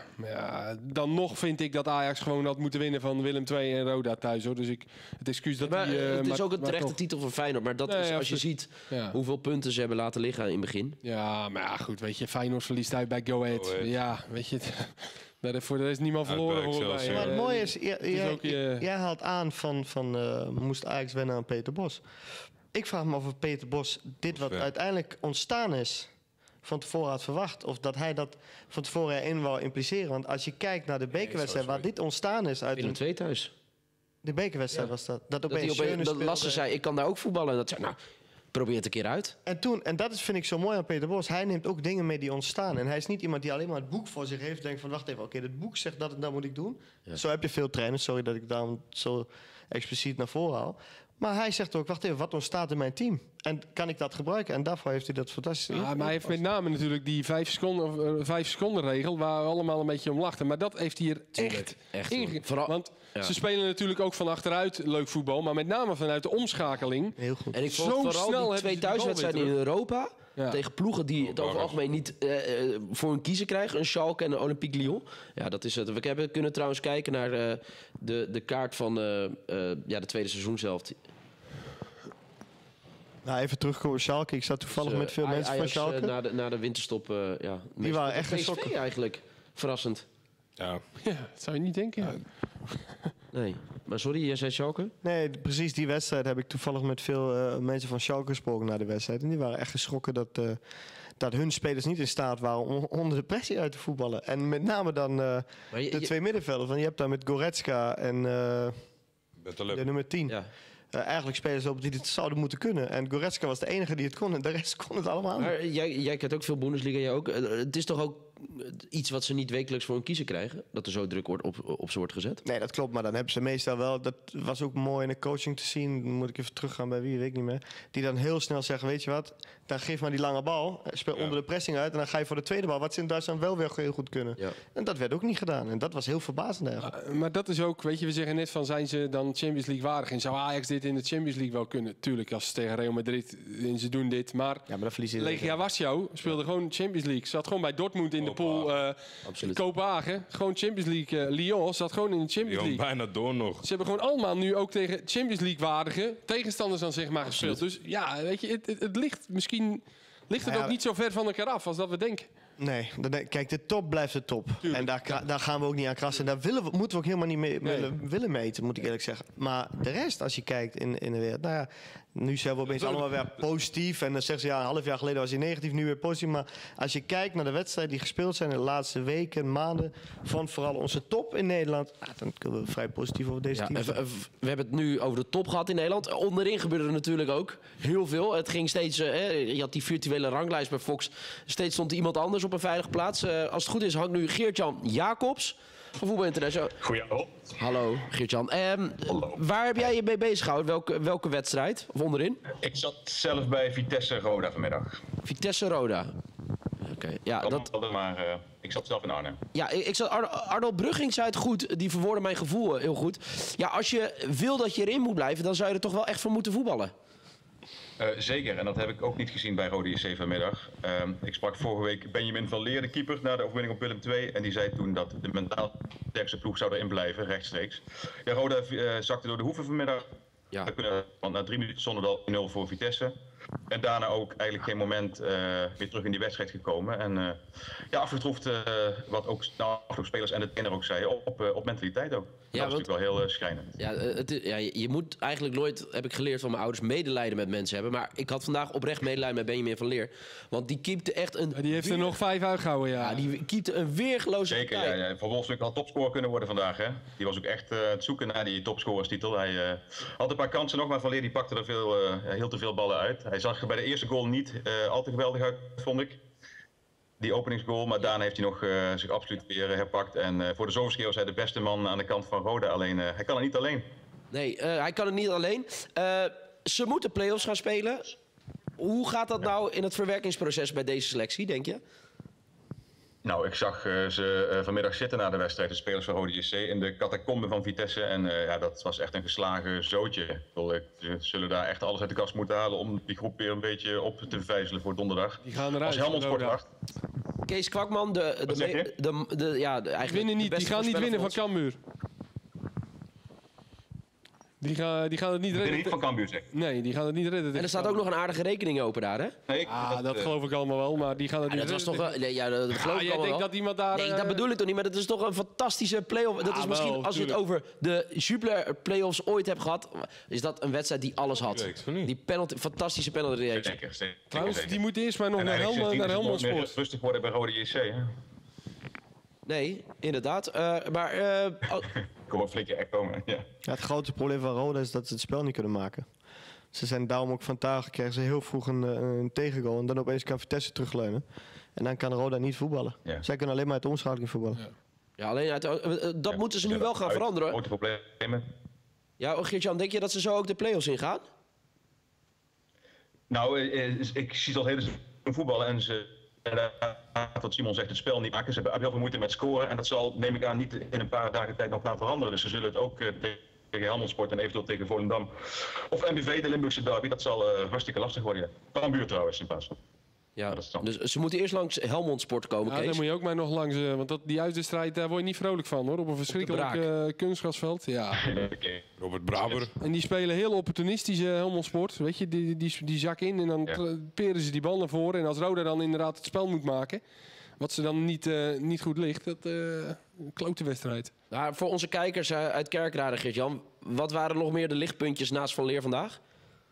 dan nog vind ik dat Ajax gewoon had moeten winnen van Willem II en Roda thuis, hoor. Dus het excuus dat Maar die... het is ook een maar terechte toch. titel voor Feyenoord. Maar dat Nee, is als je absoluut. ziet Ja. hoeveel punten ze hebben laten liggen in het begin. Ja, maar ja, goed, weet je, Feyenoord verliest uit bij Go Ahead. Go Ahead. Ja, weet je, voor de rest niemand Uit verloren bij volgens mij. Excelsior. Maar het mooie is, is ook jij haalt aan van moest Ajax wennen aan Peter Bos. Ik vraag me af of Peter Bos dit wat Ja. uiteindelijk ontstaan is, van tevoren had verwacht. Of dat hij dat van tevoren erin wou impliceren. Want als je kijkt naar de bekerwedstrijd waar dit ontstaan is uit Willem II thuis. de bekerwedstrijd was dat. Dat Dat, die opeens opeens, Schöne dat speelde. Lasse zei, ik kan daar ook voetballen. En dat zei, nou, probeer het een keer uit. En dat is, vind ik zo mooi aan Peter Bos. Hij neemt ook dingen mee die ontstaan. En hij is niet iemand die alleen maar het boek voor zich heeft. En denkt van, wacht even, oké, dit boek zegt dat en dat moet ik doen. Ja. Zo heb je veel trainers. Sorry dat ik daarom zo expliciet naar voren haal. Maar hij zegt ook, wacht even, wat ontstaat in mijn team? En kan ik dat gebruiken? En daarvoor heeft hij dat fantastisch Ja, maar hij heeft met name natuurlijk die 5 seconden regel waar we allemaal een beetje om lachten. Maar dat heeft hij er echt Echt, in. hoor. Vooral- Want ja. ze spelen natuurlijk ook van achteruit leuk voetbal. Maar met name vanuit de omschakeling. Heel goed. En ik vond Zo vooral snel die hebben ze twee die bal thuiswedstrijden in weer Europa... Ja. tegen ploegen die het over het Barras. algemeen niet voor hun kiezen krijgen. Een Schalke en een Olympique Lyon. Ja, dat is het. We kunnen trouwens kijken naar de kaart van de tweede seizoenshelft. Nou, even terugkomen op Schalke. Ik zat toevallig met veel mensen van Ajax, Schalke. na de winterstop, Die waren echt PSV geschokt. eigenlijk. Verrassend. Ja. Ja, dat zou je niet denken. Ja. Nee. Maar sorry, jij zei Schalke? Nee, precies die wedstrijd heb ik toevallig met veel mensen van Schalke gesproken na de wedstrijd. En die waren echt geschrokken dat hun spelers niet in staat waren om onder de pressie uit te voetballen. En met name dan de twee middenvelders. Want je hebt daar met Goretzka en de nummer 10. Ja. Eigenlijk spelers op die het zouden moeten kunnen. En Goretzka was de enige die het kon en de rest kon het allemaal. Maar jij kent ook veel Bundesliga, jij ook. Het is toch ook iets wat ze niet wekelijks voor hun kiezer krijgen? Dat er zo druk wordt op ze wordt gezet? Nee, dat klopt. Maar dan hebben ze meestal wel... Dat was ook mooi in de coaching te zien. Dan moet ik even teruggaan bij wie, weet ik niet meer. Die dan heel snel zeggen, weet je wat? Dan geef maar die lange bal. Speel onder de pressing uit. En dan ga je voor de tweede bal. Wat ze in Duitsland wel weer heel goed kunnen. Ja. En dat werd ook niet gedaan. En dat was heel verbazend eigenlijk. Maar dat is ook, weet je, we zeggen net van, zijn ze dan Champions League waardig? En zou Ajax dit in de Champions League wel kunnen? Tuurlijk, als ze tegen Real Madrid en ze doen dit. Maar dan verliezen Legia Warschau speelde gewoon Champions League. Zat gewoon bij Dortmund in de pool. Kopenhagen, gewoon Champions League. Lyon zat gewoon in de Champions League. Bijna door nog. Ze hebben gewoon allemaal nu ook tegen Champions League waardige tegenstanders dan zeg maar gespeeld. Dus ja, weet je, het ligt misschien ook niet zo ver van elkaar af als dat we denken. Nee, kijk, de top blijft de top. Tuurlijk. En daar gaan we ook niet aan krassen. Daar moeten we ook helemaal niet mee willen meten, moet ik eerlijk zeggen. Maar de rest, als je kijkt in de wereld... Nou ja, nu zijn we opeens allemaal weer positief. En dan zeggen ze, ja, een half jaar geleden was hij negatief, nu weer positief. Maar als je kijkt naar de wedstrijden die gespeeld zijn in de laatste weken, maanden... van vooral onze top in Nederland... dan kunnen we vrij positief over deze team. We hebben het nu over de top gehad in Nederland. Onderin gebeurde er natuurlijk ook heel veel. Het ging steeds... je had die virtuele ranglijst bij Fox. Steeds stond iemand anders op een veilige plaats. Als het goed is, hangt nu Geert-Jan Jacobs van Voetbal International. Goedenavond. Hallo, Geert-Jan. Waar heb jij je mee bezig gehouden? Welke wedstrijd? Of onderin? Ik zat zelf bij Vitesse Roda vanmiddag. Vitesse Roda. Oké. Ja, maar ik zat zelf in Arnhem. Ja, ik zat Arnold Brugging zei het goed. Die verwoordde mijn gevoel heel goed. Ja, als je wil dat je erin moet blijven, dan zou je er toch wel echt voor moeten voetballen. Zeker, en dat heb ik ook niet gezien bij Rode JC vanmiddag. Ik sprak vorige week Benjamin van Leer, de keeper, na de overwinning op Willem II. En die zei toen dat de mentaal sterkste ploeg zou erin blijven, rechtstreeks. Ja, Roda zakte door de hoeven vanmiddag. Ja. Want na 3 minuten stonden wel 0 voor Vitesse. En daarna ook eigenlijk geen moment weer terug in die wedstrijd gekomen. En afgetroefd wat ook spelers en de trainer ook zeiden, op mentaliteit ook. Ja, dat is natuurlijk wel heel schrijnend. Ja, je moet eigenlijk nooit, heb ik geleerd van mijn ouders, medelijden met mensen hebben. Maar ik had vandaag oprecht medelijden met Benjamin van Leer. Want die keepte echt een... Ja, die heeft er nog 5 uitgehouden, ja. Die keepte een weergeloze partij. Zeker, ja. Van Wolfswinkel had topscorer kunnen worden vandaag. Hè? Die was ook echt het zoeken naar die topscorerstitel. Hij had een paar kansen nog, maar Van Leer die pakte er heel te veel ballen uit. Hij zag er bij de eerste goal niet al te geweldig uit, vond ik. Die openingsgoal, maar daarna heeft hij nog zich absoluut weer herpakt. En voor de zoveelste keer was hij de beste man aan de kant van Roda. Alleen, hij kan er niet alleen. Nee, hij kan er niet alleen. Ze moeten play-offs gaan spelen. Hoe gaat dat nou in het verwerkingsproces bij deze selectie, denk je? Nou, ik zag ze vanmiddag zitten na de wedstrijd, de spelers van Rode JC, in de catacombe van Vitesse. En dat was echt een geslagen zootje. Ze zullen daar echt alles uit de kast moeten halen om die groep weer een beetje op te vijzelen voor donderdag. Die gaan eruit. Als Helmond Sport wacht. Kees Kwakman, eigenlijk winnen niet. Die gaan niet winnen van Cambuur. Die gaan het niet redden. Niet van Cambuur, zeg. Nee, die gaan het niet redden. En er staat ook nog een aardige rekening open daar, hè? Nee, dat geloof ik allemaal wel, maar die gaan het niet redden. Dat was toch wel... Nee, dat geloof ik allemaal wel. Dat iemand daar... Nee, dat bedoel ik toch niet, maar dat is toch een fantastische play-off. Dat is misschien, als je het over de Jupiler play-offs ooit hebt gehad, is dat een wedstrijd die alles had. Die penalty, fantastische penalty reeks. Zeker. Trouwens, die moet eerst maar nog naar Helmond Sport. Rustig worden bij Rode JC, hè? Nee, inderdaad. Kom op, flikker echt komen. Ja. Het grote probleem van Roda is dat ze het spel niet kunnen maken. Ze zijn daarom ook vandaag kregen ze heel vroeg een tegengoal en dan opeens kan Vitesse terugleunen. En dan kan Roda niet voetballen. Ja. Zij kunnen alleen maar uit de omschakeling voetballen. Ja, alleen dat moeten ze nu wel gaan veranderen. Grote problemen. Ja, Geert-Jan, denk je dat ze zo ook de play-offs ingaan? Nou, ik zie al hele voetballen en ze... wat Simon zegt, het spel niet maken. Ze hebben heel veel moeite met scoren. En dat zal, neem ik aan, niet in een paar dagen tijd nog gaan veranderen. Dus ze zullen het ook tegen Helmond Sport en eventueel tegen Volendam. Of MVV, de Limburgse derby. Dat zal hartstikke lastig worden. Ja. Cambuur trouwens in plaats van. Ja, dus ze moeten eerst langs Helmond Sport komen, Kees. Daar moet je ook maar nog langs. Want die uitwedstrijd, daar word je niet vrolijk van, hoor. Op een verschrikkelijk kunstgrasveld. Ja. Robert Braber. En die spelen heel opportunistisch Helmond Sport. Weet je, die zak in en dan peren ze die bal naar voren. En als Roda dan inderdaad het spel moet maken, Wat ze dan niet goed ligt, dat klote wedstrijd. Nou, voor onze kijkers uit Kerkrade, Geert-Jan, wat waren nog meer de lichtpuntjes naast Van Leer vandaag?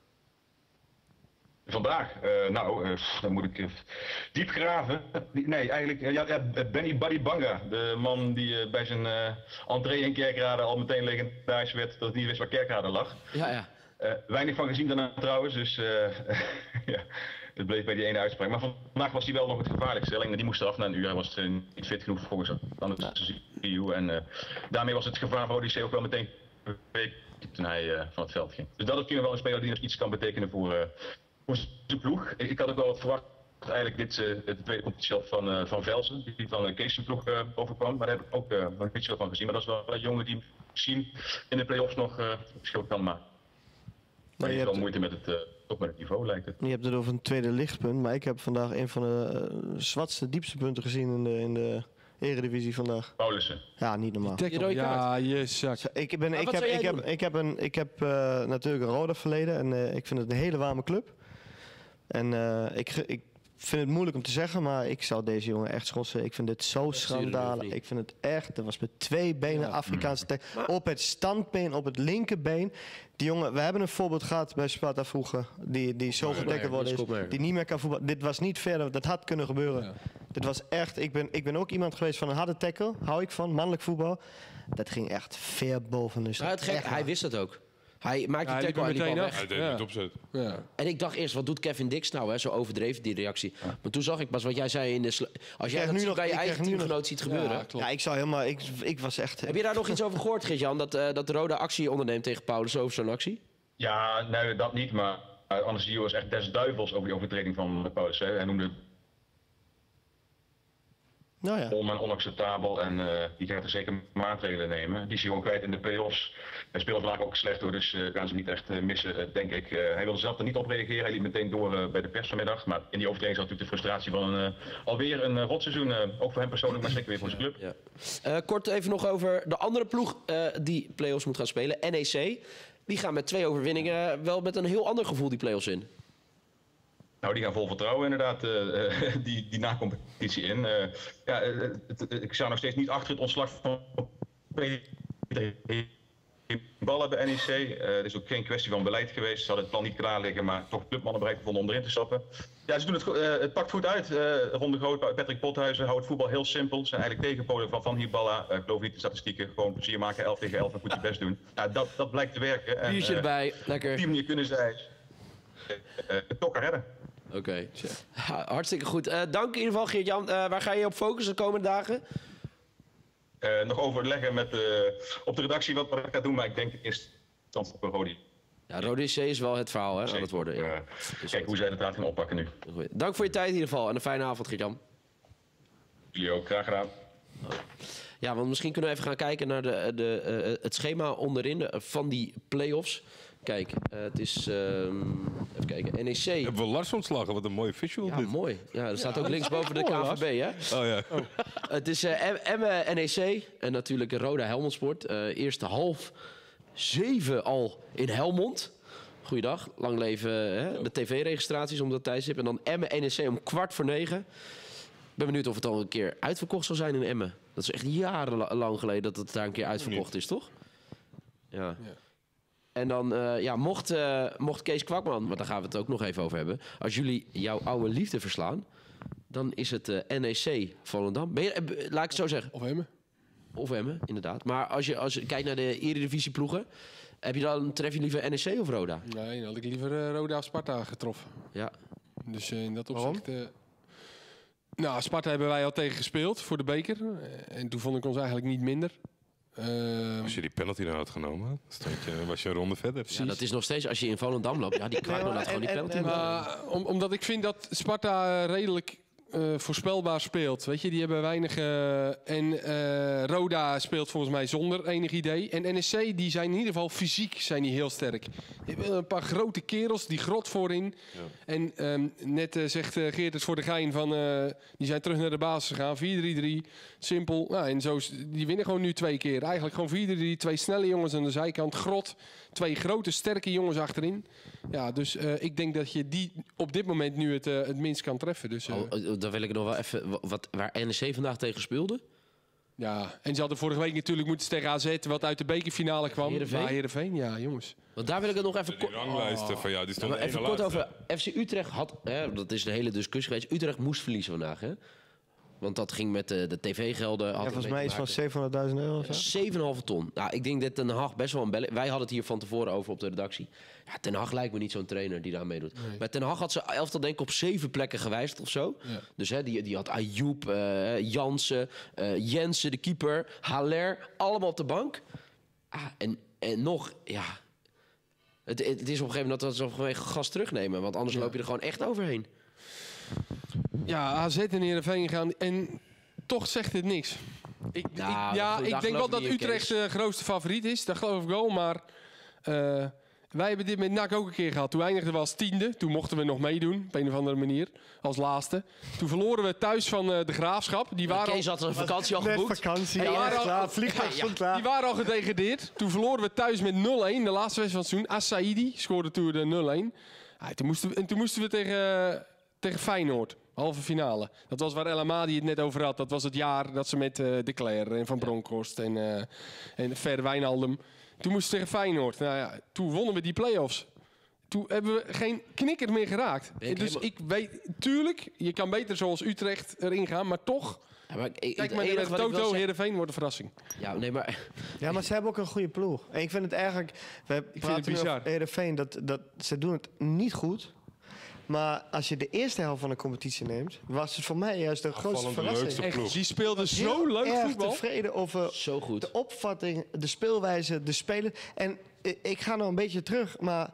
Vandaag? Dan moet ik diep graven. Nee, eigenlijk Benny Buddy Banga. De man die bij zijn entree in Kerkrade al meteen legendarisch werd dat hij niet wist waar Kerkrade lag. Ja. Weinig van gezien daarna trouwens, dus ja, het bleef bij die ene uitspraak. Maar vandaag was hij wel nog het gevaarlijkste. Alleen die moest eraf na een uur. Hij was niet fit genoeg volgens de CU. En daarmee was het gevaar voor Odyssee ook wel meteen geweken toen hij van het veld ging. Dus dat is misschien wel een speler die nog iets kan betekenen voor zijn ploeg. Ik had ook wel wat verwacht. Eigenlijk de tweede competitie van Velsen, die van Kees zijn ploeg overkwam. Maar daar heb ik ook nog niet zo van gezien. Maar dat is wel een jongen die misschien in de play-offs nog verschil kan maken. Maar je hebt wel moeite met het niveau, lijkt het. Je hebt het over een tweede lichtpunt, maar ik heb vandaag een van de zwartste diepste punten gezien in de Eredivisie vandaag. Paulussen. Ja, niet normaal. Ja, je zak. Ik heb natuurlijk een Roda verleden en ik vind het een hele warme club. En ik vind het moeilijk om te zeggen, maar ik zou deze jongen echt schotsen. Ik vind dit zo schandalig. Ik vind het echt, dat was met 2 benen Afrikaanse op het standbeen, op het linkerbeen. Die jongen, we hebben een voorbeeld gehad bij Sparta vroeger, die zo gedekkeld worden is, die niet meer kan voetballen. Dit was niet verder, dat had kunnen gebeuren. Ja. Dit was echt, ik ben ook iemand geweest van een harde tackle, hou ik van, mannelijk voetbal. Dat ging echt ver boven. Dus hij wist het ook. Hij maakt die tackle en die bal weg. Hij deed het opzet. Ja. En ik dacht eerst, wat doet Kevin Dix nou? Hè? Zo overdreven die reactie. Ja. Maar toen zag ik pas wat jij zei. Als jij dat bij je eigen teamgenoot ziet gebeuren. Ja, ik zou helemaal... Ik was echt... Heb je daar nog iets over gehoord, Geert-Jan? Dat de Roda actie onderneemt tegen Paulus over zo'n actie? Ja, nee, dat niet. Maar Anastasio was echt des duivels over die overtreding van Paulus. Hij noemde onacceptabel en die gaat er zeker maatregelen nemen. Die is hij gewoon kwijt in de play-offs. Hij speelt vandaag ook slecht door, dus gaan ze niet echt missen, denk ik. Hij wilde zelf er niet op reageren. Hij liep meteen door bij de pers vanmiddag. Maar in die overtreding zat natuurlijk de frustratie van alweer een rotseizoen. Ook voor hem persoonlijk, maar zeker weer voor zijn club. Ja. Kort even nog over de andere ploeg die play-offs moet gaan spelen. NEC. Die gaan met 2 overwinningen wel met een heel ander gevoel die play-offs in. Nou, die gaan vol vertrouwen inderdaad die na-competitie in. Ik sta nog steeds niet achter het ontslag van Peter Ballen bij NEC. Het is ook geen kwestie van beleid geweest. Ze hadden het plan niet klaar liggen, maar toch clubmannen bereid gevonden om erin te stappen. Ja, ze doen het pakt goed uit. Ron de Groot, Patrick Pothuizen houdt het voetbal heel simpel. Ze zijn eigenlijk tegenpolen van Hiballa. Ik geloof niet de statistieken. Gewoon plezier maken, 11 tegen 11 en goed je best doen. Ja, dat blijkt te werken. Biertje erbij, lekker. Op die manier kunnen zij het toch redden. Oké. Hartstikke goed. Dank in ieder geval, Geert-Jan. Waar ga je op focussen de komende dagen? Nog overleggen met op de redactie wat ik ga doen, maar ik denk eerst dan op Rodi. Ja, Rodi C is wel het verhaal, hè, aan het worden. Ja. Kijk hoe zij het gaan oppakken nu. Dank voor je tijd in ieder geval en een fijne avond, Geert-Jan. Jullie ook, graag gedaan. Ja, want misschien kunnen we even gaan kijken naar het schema onderin van die play-offs. Kijk, het is... even kijken, NEC... Hebben we Lars ontslagen? Wat een mooie visual. Ja, mooi. Ja, er staat ook linksboven de KNVB, hè? Oh ja. Het is Emmen, NEC en natuurlijk Roda Helmond Sport. Eerste 6:30 al in Helmond. Goeiedag, lang leven de tv-registraties om dat tijdstip. En dan Emmen, NEC om 8:45. Ik ben benieuwd of het al een keer uitverkocht zal zijn in Emmen. Dat is echt jarenlang geleden dat het daar een keer uitverkocht is, toch? Ja. En dan, mocht Kees Kwakman, maar daar gaan we het ook nog even over hebben. Als jullie jouw oude liefde verslaan, dan is het NEC Volendam. Laat ik het zo zeggen. Of Emmen, inderdaad. Maar als je kijkt naar de Eredivisie ploegen, tref je liever NEC of Roda? Nee, dan had ik liever Roda of Sparta getroffen. Ja. Dus in dat opzicht... Sparta hebben wij al tegen gespeeld voor de beker. En toen vond ik ons eigenlijk niet minder. Als je die penalty nou had genomen, was je een ronde verder. Ja, dat is nog steeds, als je in Volendam loopt, die Kwakman laat gewoon die penalty. Omdat ik vind dat Sparta redelijk voorspelbaar speelt. Weet je, die hebben weinig... Roda speelt volgens mij zonder enig idee. En NEC, die zijn in ieder geval fysiek heel sterk. Die hebben een paar grote kerels, die grot voorin. Ja. En net zegt Geert het voor de gein van... die zijn terug naar de basis gegaan. 4-3-3, simpel. Nou, en zo, die winnen gewoon nu 2 keer. Eigenlijk gewoon 4-3-3, 2 snelle jongens aan de zijkant. Grot, 2 grote, sterke jongens achterin. Ja, dus ik denk dat je die op dit moment nu het minst kan treffen. Dus, dan wil ik nog wel even... waar NEC vandaag tegen speelde. Ja, en ze hadden vorige week natuurlijk moeten tegen AZ, wat uit de bekerfinale kwam. Heerenveen? Maar Heerenveen, ja jongens. Want daar wil ik het nog even... Die ranglijsten van jou, die stonden even kort over... FC Utrecht had... dat is een hele discussie geweest. Utrecht moest verliezen vandaag, hè? Want dat ging met de tv-gelden. Ja, volgens mij iets van €700.000 of zo. 7,5 ton. Nou, ik denk dat Ten Hag best wel een bellen. Wij hadden het hier van tevoren over op de redactie. Ja, Ten Hag lijkt me niet zo'n trainer die daar meedoet. Nee. Maar Ten Hag had zijn elftal denk ik op 7 plekken gewijzigd of zo. Ja. Dus die had Ayoub, Jansen, Jensen, de keeper, Haller, allemaal op de bank. En nog, ja... Het is op een gegeven moment dat ze vanwege gas terugnemen. Want anders loop je er gewoon echt overheen. Ja, AZ en Heerenveen gaan... En toch zegt het niks. Ik denk wel dat Utrecht de grootste favoriet is. Dat geloof ik wel, maar... wij hebben dit met NAC ook een keer gehad. Toen eindigden we als 10e. Toen mochten we nog meedoen, op een of andere manier. Als laatste. Toen verloren we thuis van de Graafschap. Kees had een vakantie al geboekt. Vakantie, die waren al gedegradeerd. Toen verloren we thuis met 0-1. De laatste wedstrijd van het seizoen. Assaidi scoorde toen de 0-1. Toen moesten we tegen Feyenoord. Halve finale. Dat was waar El Amadi het net over had. Dat was het jaar dat ze met De Cler en Van Bronckhorst en Ver Wijnaldum... Toen moesten we tegen Feyenoord. Nou ja, toen wonnen we die play-offs. Toen hebben we geen knikker meer geraakt. Dus ik weet, tuurlijk, je kan beter zoals Utrecht erin gaan, maar toch... Ja, maar kijk maar, met Toto, Heerenveen wordt een verrassing. Ja, nee, maar... Ja, maar ze hebben ook een goede ploeg. En ik vind het eigenlijk... We praten nu over Heerenveen, dat ze doen het niet goed. Maar als je de eerste helft van de competitie neemt, was het voor mij juist de grootste verrassing. Echt, die speelde zo leuk voetbal. Tevreden over zo goed. De opvatting, de speelwijze, de spelen. En ik ga nog een beetje terug, maar...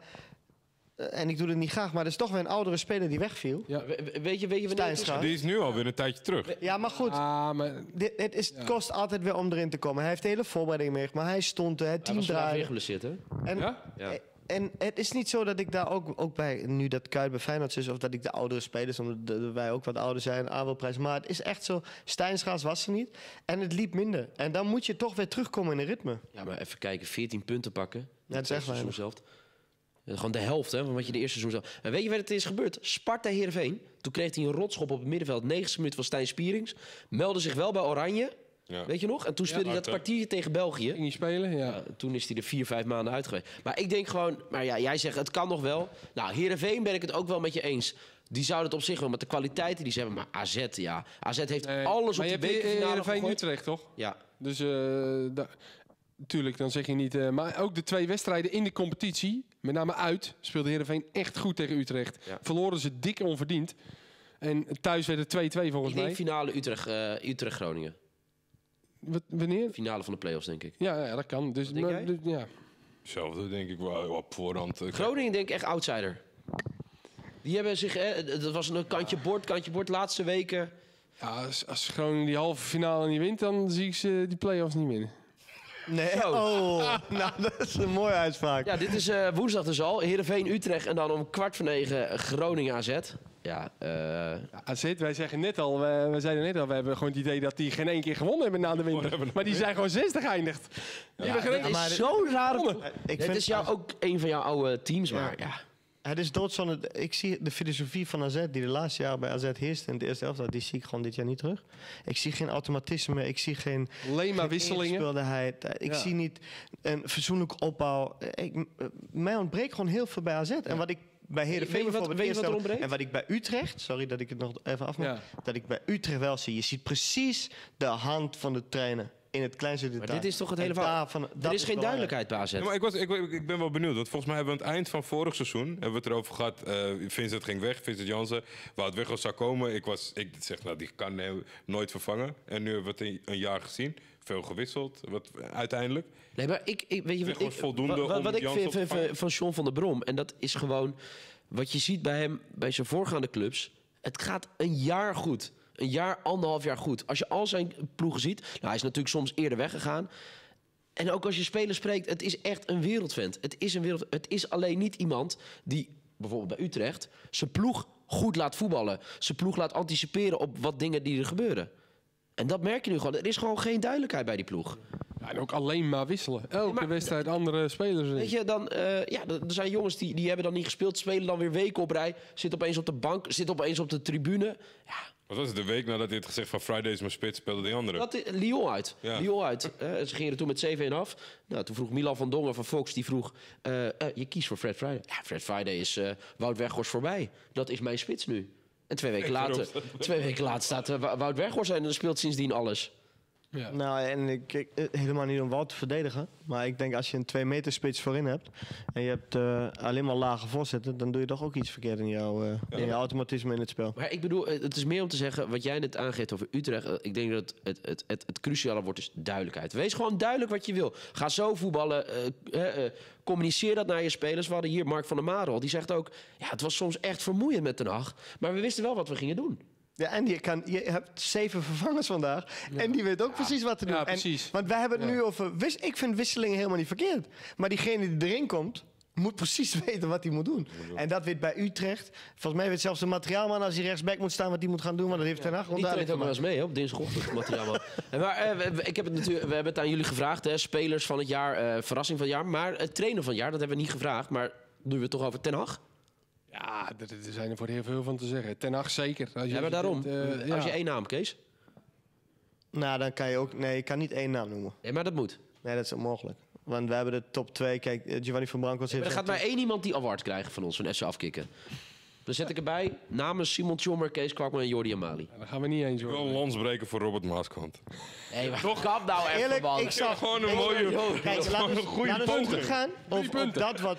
En ik doe het niet graag, maar er is toch weer een oudere speler die wegviel. Ja. Weet je wanneer die is nu alweer een tijdje terug. Ja, maar goed. Het kost altijd weer om erin te komen. Hij heeft de hele voorbereiding meegemaakt, maar hij stond er, het team draaide. Hij was weer geblesseerd, hè? En het is niet zo dat ik daar ook bij, nu dat Kuyt bij Feyenoord is, of dat ik de oudere spelers, omdat wij ook wat ouder zijn, aan wil prijzen. Maar het is echt zo, Stijnsgaas was er niet en het liep minder. En dan moet je toch weer terugkomen in een ritme. Ja, maar even kijken, 14 punten pakken. Ja, dat is echt weinig. Gewoon de helft hè, van wat je de eerste seizoen zelf. En weet je wat het is gebeurd? Sparta Heerenveen. Toen kreeg hij een rotschop op het middenveld. 9e minuut van Stijn Spierings. Meldde zich wel bij Oranje. Ja. Weet je nog? En toen speelde hij dat kwartiertje tegen België. Ging hij spelen, ja. Toen is hij er 4-5 maanden uit geweest. Maar ik denk gewoon... Maar ja, jij zegt het kan nog wel. Nou, Heerenveen ben ik het ook wel met je eens. Die zouden het op zich wel met de kwaliteiten die ze hebben. Maar AZ, ja. AZ heeft alles op de bekerfinale Heerenveen Utrecht, toch? Ja. Dus natuurlijk, dan zeg je niet... maar ook de 2 wedstrijden in de competitie, met name uit, speelde Heerenveen echt goed tegen Utrecht. Ja. Verloren ze dik onverdiend. En thuis werd het 2-2 volgens mij. Ik denk finale Utrecht-Groningen. Wanneer? Finale van de play-offs, denk ik. Ja, dat kan. Dus, ja. Hetzelfde denk ik wel op voorhand. Groningen denk ik echt outsider. Die hebben zich... dat was een kantje bord laatste weken. Ja, als Groningen die halve finale niet wint, dan zie ik ze die play-offs niet winnen. Nee, nou dat is een mooie uitspraak. Ja, dit is woensdag dus al. Heerenveen-Utrecht en dan om 8:45 Groningen-AZ. Ja, AZ, wij zeiden net al, we hebben gewoon het idee dat die geen 1 keer gewonnen hebben na de winter. Maar die zijn gewoon 60 geëindigd. Het is zo'n rare... Het is ook een van jouw oude teams, maar ja. Het is doodzonde. Ik zie de filosofie van AZ, die de laatste jaren bij AZ heerst in de eerste helft, die zie ik gewoon dit jaar niet terug. Ik zie geen automatisme, ik zie geen... Alleen maar wisselingen. Ik zie niet een verzoenlijke opbouw. Mij ontbreekt gewoon heel veel bij AZ. En wat ik bij Heerenveen bijvoorbeeld en wat ik bij Utrecht, sorry dat ik het nog even afmaak, dat ik bij Utrecht wel zie. Je ziet precies de hand van de trainer. In het kleinste detail. Maar dit is toch het hele verhaal. Er is geen duidelijkheid bij AZ. Ja, maar ik ben wel benieuwd. Want volgens mij hebben we aan het eind van vorig seizoen... hebben we het erover gehad. Vincent ging weg. Vincent Jansen. Wout Weghorst zou komen. Ik zeg, nou, die kan nooit vervangen. En nu hebben we het een jaar gezien. Veel gewisseld. Uiteindelijk. Nee, maar weet je wat ik vind van John van der Brom... en dat is gewoon... wat je ziet bij hem, bij zijn voorgaande clubs... het gaat een jaar goed... Een jaar, 1,5 jaar goed. Als je al zijn ploegen ziet... Nou, hij is natuurlijk soms eerder weggegaan. En ook als je spelers spreekt... Het is echt een wereldvent. Het is alleen niet iemand die... bijvoorbeeld bij Utrecht... zijn ploeg goed laat voetballen. Zijn ploeg laat anticiperen op wat dingen die er gebeuren. En dat merk je nu gewoon. Er is gewoon geen duidelijkheid bij die ploeg. Ja, en ook alleen maar wisselen. Elke wedstrijd andere spelers. Weet je, dan... er zijn jongens die hebben dan niet gespeeld... spelen dan weer weken op rij... zitten opeens op de bank... zitten opeens op de tribune... Ja. Wat was het, de week nadat hij had gezegd van Friday is mijn spits, speelde die andere? Lyon uit. Ja. Lyon uit. Ze gingen er toen met 7-1 af. Nou, toen vroeg Milan van Dongen van Fox, die vroeg... je kiest voor Fred Friday. Ja, Fred Friday is Wout Weghorst voorbij. Dat is mijn spits nu. En 2 weken later staat Wout Weghorst en speelt sindsdien alles. Ja. Nou, en ik helemaal niet om Wout te verdedigen. Maar ik denk als je een 2 meter spits voorin hebt en je hebt alleen maar lage voorzetten, dan doe je toch ook iets verkeerd in jouw automatisme in het spel. Maar ik bedoel, het is meer om te zeggen, wat jij net aangeeft over Utrecht. Ik denk dat het cruciale wordt is duidelijkheid. Wees gewoon duidelijk wat je wil. Ga zo voetballen. Communiceer dat naar je spelers. We hadden hier Mark van der Marel. Die zegt ook, ja, het was soms echt vermoeiend met Den Haag. Maar we wisten wel wat we gingen doen. Ja, en je hebt 7 vervangers vandaag. Ja. En die weet ook precies wat te doen. Ja, precies. Want wij hebben het nu over... Ik vind wisselingen helemaal niet verkeerd. Maar diegene die erin komt, moet precies weten wat hij moet doen. En dat weet bij Utrecht. Volgens mij weet zelfs de materiaalman als hij rechtsback moet staan wat hij moet gaan doen. Want dat heeft Ten Hag Die traint ook wel eens mee, hè, op dinsdagochtend, materiaalman. Maar we hebben het aan jullie gevraagd. Hè, spelers van het jaar, verrassing van het jaar. Maar trainer van het jaar, dat hebben we niet gevraagd. Maar doen we het toch over Ten Hag? Ja, er zijn er voor heel veel van te zeggen. Ten Hag zeker. Maar daarom. Als je 1 naam, Kees? Nou, dan kan je ook... Nee, ik kan niet 1 naam noemen. Nee, maar dat moet. Nee, dat is onmogelijk. Want we hebben de top 2. Kijk, Giovanni van Bronckhorst heeft... Er gaat maar 1 iemand die award krijgen van ons, van FC Afkikken. Dan zet ik erbij namens Simon Tjommer, Kees Kwakman en Jordi Amali. Ja, daar gaan we niet eens Ik wil een lans breken voor Robert Maaskant. Nee, maar kap nou even, Eerlijk, man. ik zag... Gewoon een mooie... Kijk, laten we goed gaan. Of dat wat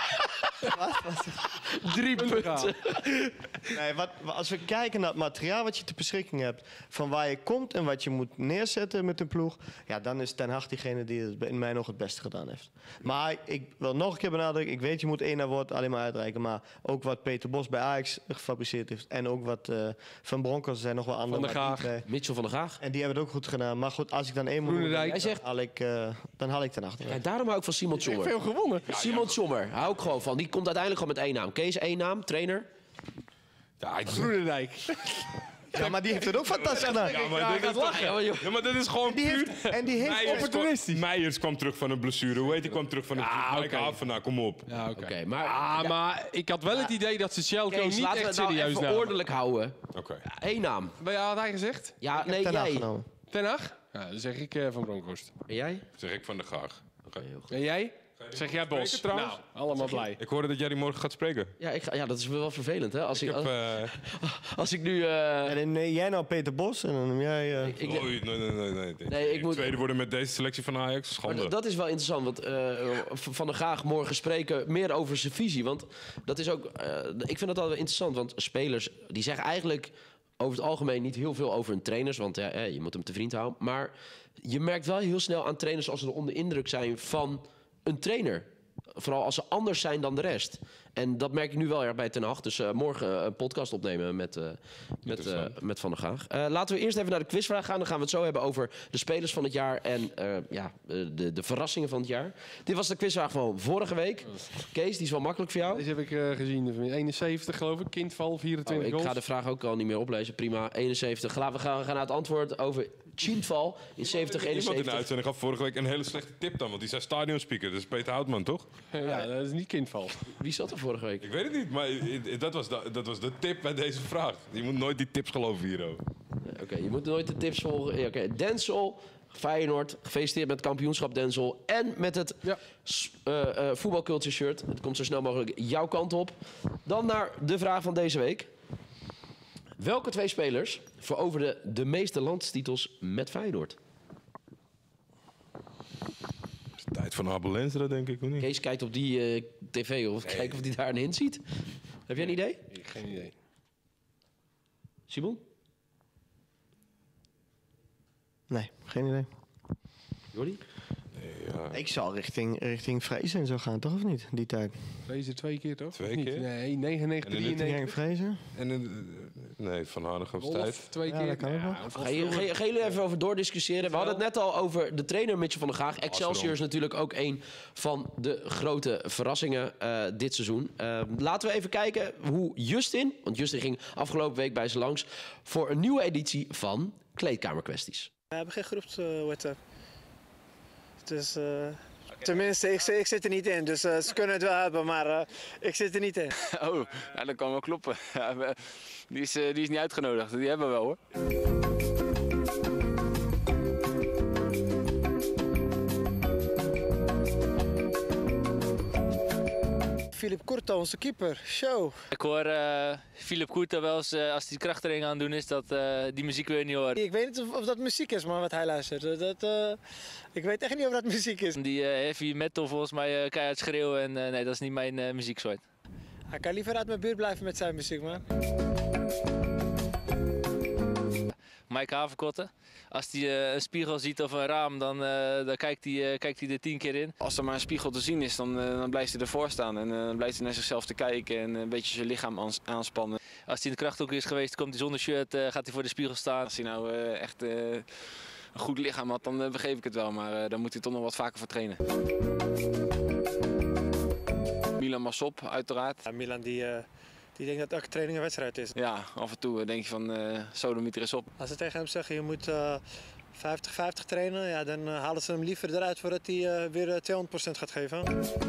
3 punten. Nee, als we kijken naar het materiaal wat je ter beschikking hebt, van waar je komt en wat je moet neerzetten met een ploeg, ja, dan is Ten Hag diegene die het in mij nog het beste gedaan heeft. Maar ik wil nog een keer benadrukken, ik weet je moet 1 woord alleen maar uitreiken, maar ook wat Peter Bos bij Ajax gefabriceerd heeft en ook wat Van Bronckhorst, zijn nog wel andere. Van der Gaag. Mitchell van der Gaag. En die hebben het ook goed gedaan. Maar goed, als ik dan 1 moet doen, dan haal ik Ten Hag. Ja, daarom hou ik van Simon Tjommer. veel gewonnen. Simon Tjommer, hou ik gewoon van. Die komt uiteindelijk gewoon met 1 naam. Kees, 1 naam, trainer. Ja, Groenendijk. Ja, maar die heeft het ook fantastisch gedaan. Ja, maar dit is lachen. Ja, maar dit is gewoon puur... Die heeft opportunistisch. Meijers kwam terug van een blessure. Hoe heet die kwam terug van een... Mike Havenaar, kom op. Ja, Oké, maar ik had wel het idee dat ze Schalke Kees, niet laten we echt het nou serieus even namen. ordelijk houden. Oké. 1 naam. Wat had hij gezegd? Ja, nee, Ten Hag jij. genomen. Ten Hag? Ja, dan zeg ik Van Bronckhorst. En jij? Zeg ik van de Gaag. Oké. En jij? Zeg jij Bos? Spreken trouwens? Nou, allemaal blij. Ik hoorde dat jij die morgen gaat spreken. Ja, dat is wel vervelend, hè? Als ik nu... En dan neem jij nou Peter Bos en dan neem jij... Nee, ik moet... Tweede worden met deze selectie van Ajax. Schande. Maar dat is wel interessant, want Van der Gaag morgen spreken meer over zijn visie. Want dat is ook... ik vind dat wel interessant, want spelers die zeggen eigenlijk over het algemeen niet heel veel over hun trainers. Want je moet hem te vriend houden. Maar je merkt wel heel snel aan trainers als ze onder indruk zijn van een trainer. Vooral als ze anders zijn dan de rest. En dat merk ik nu wel erg bij Ten Hag. Dus morgen een podcast opnemen met Van der Gaag. Laten we eerst even naar de quizvraag gaan. Dan gaan we het zo hebben over de spelers van het jaar en de verrassingen van het jaar. Dit was de quizvraag van vorige week. Kees, die is wel makkelijk voor jou. Deze heb ik gezien. 71 geloof ik. Kindval, 24 ik goals. ga de vraag ook al niet meer oplezen. Prima, 71. We gaan naar het antwoord over Kindval in 70, 71. Iemand in de uitzending gaf vorige week een hele slechte tip dan. Want die zei stadionspeaker. Dat is Peter Houtman, toch? Ja, dat is niet Kindval. Wie zat er vorige week? Ik weet het niet, maar dat was de tip bij deze vraag. Je moet nooit die tips geloven hier. Oké, je moet nooit de tips volgen. Oké, Denzel, Feyenoord. Gefeliciteerd met het kampioenschap, Denzel. En met het voetbalculture shirt. Het komt zo snel mogelijk jouw kant op. Dan naar de vraag van deze week. Welke 2 spelers veroverden de meeste landstitels met Feyenoord? Tijd van Abel Lenstra, denk ik, of niet? Kees kijkt op die tv of kijken of hij daar een hint ziet. Heb jij een idee? Geen idee. Simon? Nee, geen idee. Jordi? Ja. Ik zal richting Vrezen en zo gaan, toch of niet? Die tijd. Deze 2 keer toch? 2 Niet? keer? Nee, 99, En in de 93. Vrezen? Nee, Van Hanegem Wolf, tijd. 2 keer. Ja, dat kan ook wel. Ga jullie even over doordiscussiëren? We hadden het net al over de trainer Mitchell van der Gaag. Excelsior is natuurlijk ook een van de grote verrassingen dit seizoen. Laten we even kijken hoe Justin, want Justin ging afgelopen week bij ze langs, voor een nieuwe editie van Kleedkamerkwesties. We hebben geen groeps WhatsApp. Dus Tenminste, ik zit er niet in. Dus ze kunnen het wel hebben, maar ik zit er niet in. Oh, ja, dat kan wel kloppen. Ja, die is niet uitgenodigd. Die hebben we wel hoor. Philippe Courto, onze keeper. Show. Ik hoor Philippe Courto wel eens, als hij de krachttraining aan het doen is, dat die muziek weer niet hoort. Ik weet niet of dat muziek is, maar wat hij luistert. Ik weet echt niet of dat muziek is. Die heavy metal volgens mij keihard schreeuwen en nee, dat is niet mijn muzieksoort. Hij kan liever uit mijn buurt blijven met zijn muziek, man. Mike Haverkotten. Als hij een spiegel ziet of een raam, dan kijkt hij er 10 keer in. Als er maar een spiegel te zien is, dan blijft hij ervoor staan. En dan blijft hij naar zichzelf te kijken en een beetje zijn lichaam aanspannen. Als hij in de krachthoek is geweest, komt hij zonder shirt, gaat hij voor de spiegel staan. Als hij nou echt een goed lichaam had, dan begreep ik het wel. Maar dan moet hij toch nog wat vaker voor trainen. Milan Massop, uiteraard. Ja, Milan die denkt dat elke training een wedstrijd is. Ja, af en toe denk je van sodemieter is op. Als ze tegen hem zeggen je moet 50-50 trainen, ja, dan halen ze hem liever eruit voordat hij weer 200% gaat geven.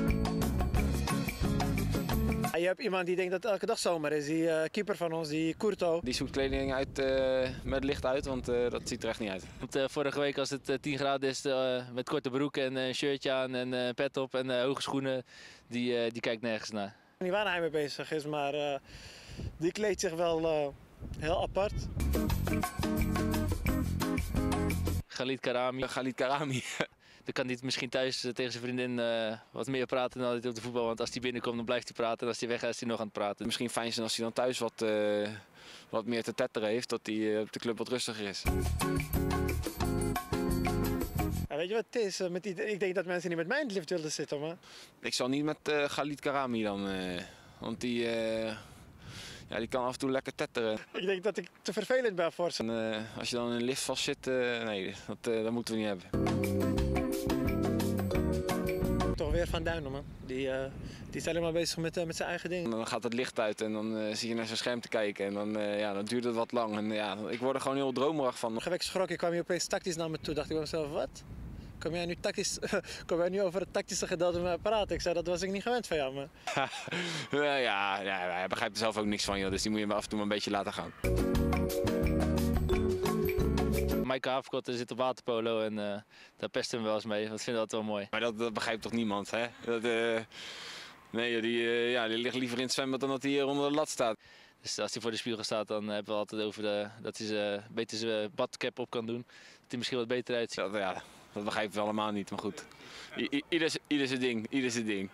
Ja, je hebt iemand die denkt dat elke dag zomer is. Die keeper van ons, die Courto. Die zoekt kleding uit met licht uit, want dat ziet er echt niet uit. Want, vorige week als het 10 graden is met korte broek en een shirtje aan en pet op en hoge schoenen, die kijkt nergens naar. Niet waar hij mee bezig is, maar die kleedt zich wel heel apart. Khalid Karami. Dan kan hij misschien thuis tegen zijn vriendin wat meer praten dan hij op de voetbal. Want als hij binnenkomt, dan blijft hij praten. En als hij weg is hij nog aan het praten. Misschien fijn zijn als hij dan thuis wat meer te tetteren heeft, dat hij op de club wat rustiger is. Ja, weet je wat het is? Ik denk dat mensen niet met mij in het lift wilden zitten, man. Ik zal niet met Khalid Karami dan, want die kan af en toe lekker tetteren. Ik denk dat ik te vervelend ben voor ze. En, als je dan in een lift vast zit, nee, dat moeten we niet hebben. Toch weer Van Duinen, man. Die is alleen maar bezig met zijn eigen ding. En dan gaat het licht uit en dan zie je naar zijn scherm te kijken en dan duurt het wat lang. En ja, ik word er gewoon heel dromerig van. Vorige week schrok ik, kwam je opeens tactisch naar me toe. Dacht ik bij mezelf, wat? Kom jij nu over het tactische gedeelte met mij praten? Ik zei, dat was ik niet gewend van jou, man. ja, hij begrijpt er zelf ook niks van, joh, dus die moet je af en toe maar een beetje laten gaan. Mike Haverkotten zit op waterpolo en daar pest hem wel eens mee. Dat vind ik altijd wel mooi. Maar dat begrijpt toch niemand, hè? Nee, die ligt liever in het zwembad dan dat hij hier onder de lat staat. Dus als hij voor de spiegel staat, dan hebben we altijd over dat hij beter zijn badcap op kan doen. Dat hij misschien wat beter uitziet. Dat begrijpen we allemaal niet, maar goed. Ieder zijn ding.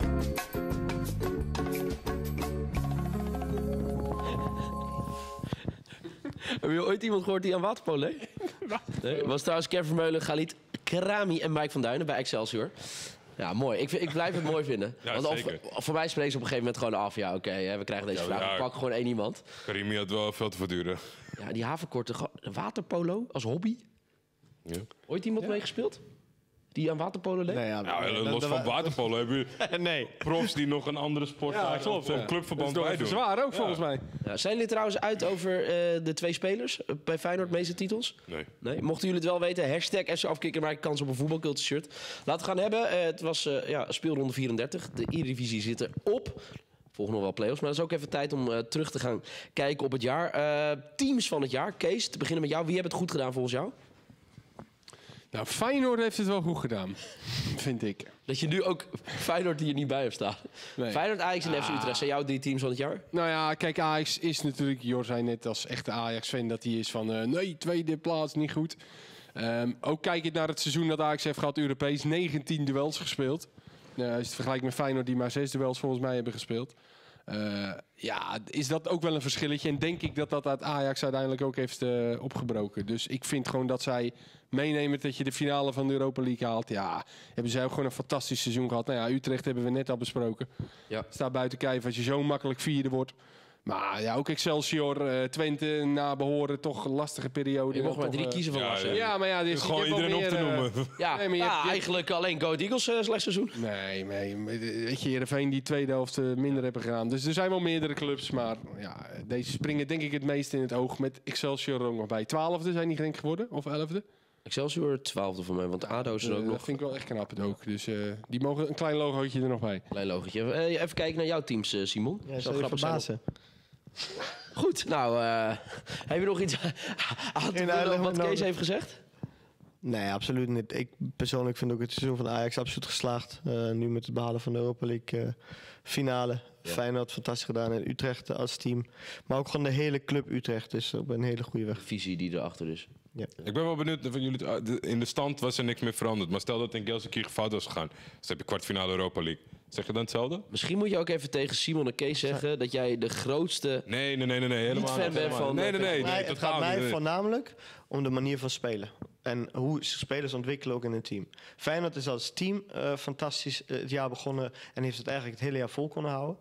Heb je ooit iemand gehoord die aan waterpolo deed? Nee? Was trouwens Kevin Vermeulen, Khalid Karami en Mike van Duinen bij Excelsior. Ja, mooi. Ik blijf het mooi vinden. Ja, want zeker. voor mij spreken ze op een gegeven moment gewoon af. Ja, oké, we krijgen deze vraag. We pakken gewoon één iemand. Karimi had wel veel te verduren. Ja, die havenkorten. Waterpolo als hobby. Ja. Ooit iemand meegespeeld? Die aan waterpolo deed? Nee, los van waterpolo heb je profs die nog een andere sport zo'n clubverband bij doen. Zwaar ook volgens mij. Ja, zijn jullie trouwens uit over de 2 spelers bij Feyenoord, meeste titels? Nee. Mochten jullie het wel weten, hashtag FC Afkikken maakt kans op een voetbalculture shirt. Laten we gaan hebben. Het was speelronde 34. De Eredivisie zit erop. Volgen nog wel play-offs, maar dat is ook even tijd om terug te gaan kijken op het jaar. Teams van het jaar. Kees, te beginnen met jou. Wie heeft het goed gedaan volgens jou? Nou, Feyenoord heeft het wel goed gedaan, vind ik. Dat je nu ook Feyenoord die er niet bij hebt staan. Nee. Feyenoord, Ajax en FC Utrecht zijn jouw 3 teams van het jaar? Nou ja, kijk, Ajax is natuurlijk... Jor zei net als echte Ajax-fan dat hij is van... nee, tweede plaats, niet goed. Ook kijkend naar het seizoen dat Ajax heeft gehad, Europees, 19 duels gespeeld. Als je het vergelijkt met Feyenoord die maar 6 duels volgens mij hebben gespeeld. Is dat ook wel een verschilletje. En denk ik dat uit Ajax uiteindelijk ook heeft opgebroken. Dus ik vind gewoon dat zij meenemen dat je de finale van de Europa League haalt. Ja, hebben zij ook gewoon een fantastisch seizoen gehad. Nou ja, Utrecht hebben we net al besproken. Ja. Staat buiten kijf als je zo makkelijk vierde wordt. Maar ja, ook Excelsior, Twente na behoren, toch een lastige periode. Je mocht maar 3 kiezen van Lars. Ja, maar ja, dit is gewoon iedereen op te noemen. Eigenlijk alleen Go Ahead Eagles slecht seizoen. Nee, weet je, Heerenveen die tweede helft minder hebben gedaan. Dus er zijn wel meerdere clubs, maar ja, deze springen denk ik het meest in het oog met Excelsior er ook nog bij. 12e zijn die denk ik geworden, of 11e? Excelsior 12e voor mij, want ADO is er ook nog. Dat vind ik wel echt knap ook. Dus die mogen een klein logootje er nog bij. Klein logotje. Even kijken naar jouw teams, Simon. Ja, Zou zou je grappig zijn. verbazen. Goed, nou, heb je nog iets aan te vullen wat Kees heeft gezegd? Nee, absoluut niet. Ik persoonlijk vind ook het seizoen van Ajax absoluut geslaagd. Nu met het behalen van de Europa League finale. Ja. Feyenoord fantastisch gedaan en Utrecht als team. Maar ook gewoon de hele club Utrecht is op een hele goede weg. De visie die erachter is. Ja. Ik ben wel benieuwd van jullie. In de stand was er niks meer veranderd. Maar stel dat het in Gelsenkirchen fout was gegaan. Dus heb je kwartfinale Europa League. Zeg je dan hetzelfde? Misschien moet je ook even tegen Simon en Kees zeggen dat jij de grootste Nee, helemaal fan bent van... Nee, het gaat mij voornamelijk om de manier van spelen. En hoe spelers ontwikkelen ook in een team. Feyenoord is als team fantastisch het jaar begonnen en heeft het eigenlijk het hele jaar vol kunnen houden.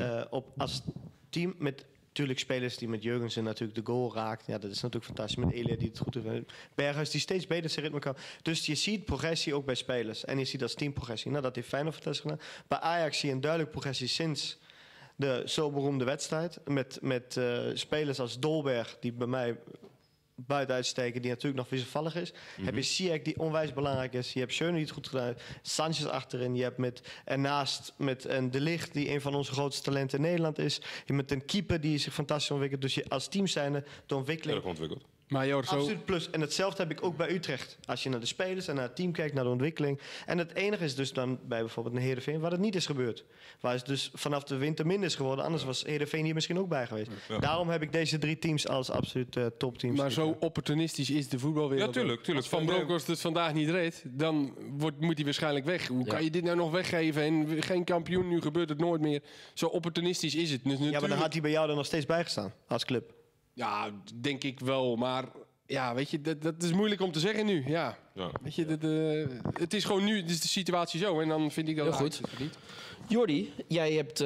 Als team met natuurlijk spelers die met Jurgensen natuurlijk de goal raakt. Ja, dat is natuurlijk fantastisch. Met Elia die het goed doet. Berghuis die steeds beter zijn ritme kan. Dus je ziet progressie ook bij spelers. En je ziet als team progressie. Nou, dat heeft Feyenoord fantastisch gedaan. Bij Ajax zie je een duidelijke progressie sinds de zo beroemde wedstrijd. Met spelers als Dolberg, die bij mij buiten uitsteken, die natuurlijk nog wisselvallig is. Heb je Ziyech die onwijs belangrijk is. Je hebt Schöne die het goed gedaan heeft. Sanchez achterin. Je hebt ernaast met een De Ligt die een van onze grootste talenten in Nederland is. Je hebt met een keeper die zich fantastisch ontwikkelt. Dus je als team zijnde de ontwikkeling. Erg ontwikkeld. Maar Jor, zo... Absoluut plus. En hetzelfde heb ik ook bij Utrecht. Als je naar de spelers en naar het team kijkt, naar de ontwikkeling. En het enige is dus dan bij bijvoorbeeld een Heerenveen waar het niet is gebeurd. Waar het dus vanaf de winter minder is geworden. Anders was Heerenveen hier misschien ook bij geweest. Ja. Daarom heb ik deze 3 teams als absoluut topteams. Maar zo opportunistisch is de voetbalwereld. Ja, tuurlijk. Als Van Bronckhorst het vandaag niet redt, dan moet hij waarschijnlijk weg. Hoe kan je dit nou nog weggeven en geen kampioen, nu gebeurt het nooit meer. Zo opportunistisch is het. Dus ja, maar dan had hij bij jou er nog steeds bij gestaan als club. Ja, denk ik wel, maar... Ja, weet je, dat is moeilijk om te zeggen nu. Ja. Weet je, het is gewoon nu, is de situatie zo. En dan vind ik dat heel goed. Niet. Jordi, jij hebt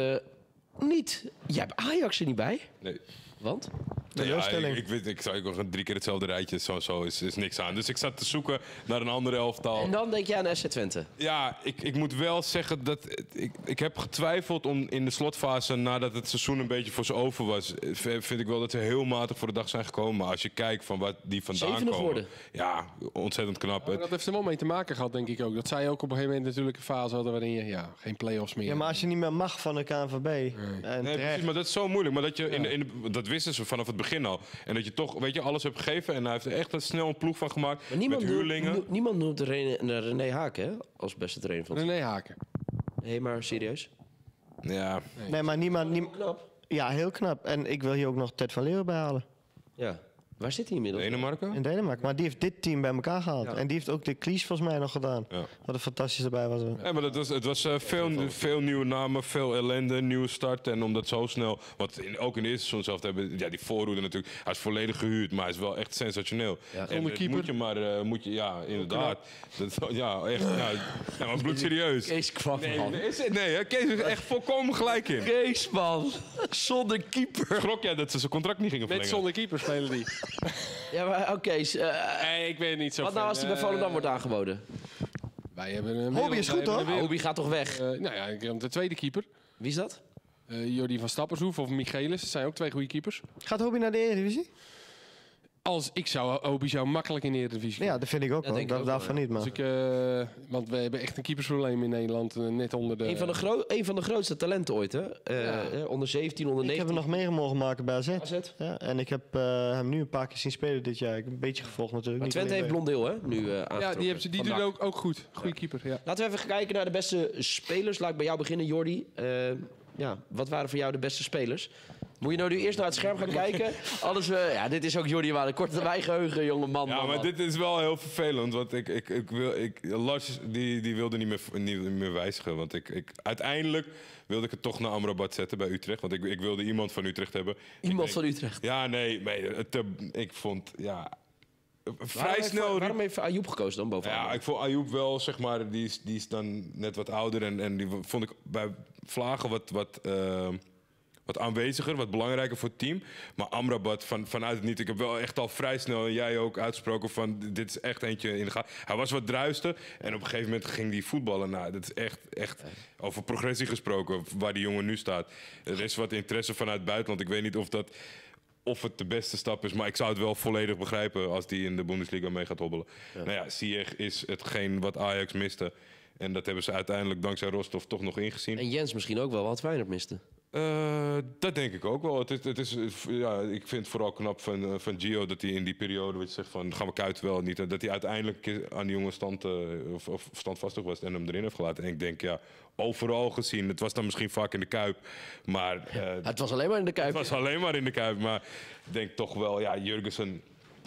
jij hebt Ajax er niet bij. Nee. Want? Ik zou nog 3 keer hetzelfde rijtje. Zo is niks aan. Dus ik zat te zoeken naar een andere elftal. En dan denk je aan SC Twente. Ja, ik moet wel zeggen dat... Ik heb getwijfeld om in de slotfase, nadat het seizoen een beetje voor ze over was... vind ik wel dat ze heel matig voor de dag zijn gekomen. Maar als je kijkt van wat die vandaan komen... geworden. Ja, ontzettend knap. Maar dat heeft er wel mee te maken gehad, denk ik ook. Dat zij ook op een gegeven moment natuurlijk een fase hadden waarin je geen play-offs meer... Ja, maar als je niet meer mag van de KNVB... Nee, precies, maar dat is zo moeilijk. Maar dat je dat wisten ze vanaf het begin al. En dat je toch, weet je, alles hebt gegeven. En hij heeft er echt snel een ploeg van gemaakt. Maar met huurlingen. Niemand noemt René Haken, hè? Als beste trainer van het René Haken. Nee, maar serieus? Ja. Nee, maar niemand... Knap. Ja, heel knap. En ik wil hier ook nog Ted van Leeuwen bij halen. Ja. Waar zit hij inmiddels? Denemarken? In Denemarken. Maar die heeft dit team bij elkaar gehaald. Ja. En die heeft ook de Klies volgens mij nog gedaan. Ja. Wat een fantastisch erbij was. Ja, maar het was veel nieuwe namen, veel ellende, nieuwe start. En omdat zo snel, want ook in de eerste seizoen zelf hebben, ja, die voorhoede natuurlijk, hij is volledig gehuurd, maar hij is wel echt sensationeel. Ja, zonder keeper. Ja, inderdaad. Ja, echt. Ja, maar bloedserieus. Kees kwam, man. Nee, Kees is echt volkomen gelijk in. Kees, man. Zonder keeper. Schrok jij dat ze zijn contract niet gingen verlengen? Met zonder keeper spelen die. Ja, maar oké. Nee, ik weet het niet zo. Wat nou als hij bij Volendam wordt aangeboden? Wij hebben een Hobby is goed, hoor. Hobby gaat toch weg? Nou ja, ik heb de tweede keeper. Wie is dat? Jordi van Stappershoef of Michelis. Dat zijn ook 2 goede keepers. Gaat Hobby naar de Eredivisie? Als ik Hobby zou makkelijk in de Eredivisie. Ja, dat vind ik ook wel. Daarvan niet, man. Dus want we hebben echt een keepersprobleem in Nederland. Net onder de... Een van de grootste talenten ooit, hè? Onder 17, onder 19. Ik heb hem nog mee mogen maken bij AZ. Ja, en ik heb hem nu een paar keer zien spelen dit jaar. Ik heb een beetje gevolgd natuurlijk. Maar Twente heeft Blondeel, hè? Nu die doet ook goed. Goeie keeper, ja. Laten we even kijken naar de beste spelers. Laat ik bij jou beginnen, Jordi. Wat waren voor jou de beste spelers? Moet je nou nu eerst naar het scherm gaan kijken? Alles, dit is ook Jordi Waan, een korte termijn geheugen, jonge man. Ja, maar dit is wel heel vervelend. Want Lars die wilde niet meer wijzigen. Want uiteindelijk wilde ik het toch naar Amrabat zetten bij Utrecht. Want ik wilde iemand van Utrecht hebben. Van Utrecht? Ja, nee. Ik vond, vrij snel... Waarom heeft Ayoub gekozen dan bovenaan? Ja, ik vond Ayoub wel, zeg maar, die is dan net wat ouder. En die vond ik bij Vlagen wat aanweziger, wat belangrijker voor het team. Maar Amrabat vanuit het niet. Ik heb wel echt al vrij snel, en jij ook, uitgesproken van dit is echt eentje in de gaten. Hij was wat druister en op een gegeven moment ging hij voetballen. Nou, dat is echt over progressie gesproken, waar die jongen nu staat. Er is wat interesse vanuit het buitenland. Ik weet niet of dat of het de beste stap is. Maar ik zou het wel volledig begrijpen als die in de Bundesliga mee gaat hobbelen. Ja. Nou ja, Ziyech is hetgeen wat Ajax miste. En dat hebben ze uiteindelijk dankzij Rostov toch nog ingezien. En Jens misschien ook wel wat Feyenoord miste. Dat denk ik ook wel. Het is, ja, ik vind het vooral knap van Gio dat hij in die periode, wat je zegt van gaan we kuiten wel niet, dat hij uiteindelijk aan die jonge stand of standvastig was en hem erin heeft gelaten. En ik denk, ja, overal gezien, het was dan misschien vaak in de Kuip, maar het was alleen maar in de Kuip. Het was alleen maar in de Kuip, maar ik denk toch wel, ja, Jurgensen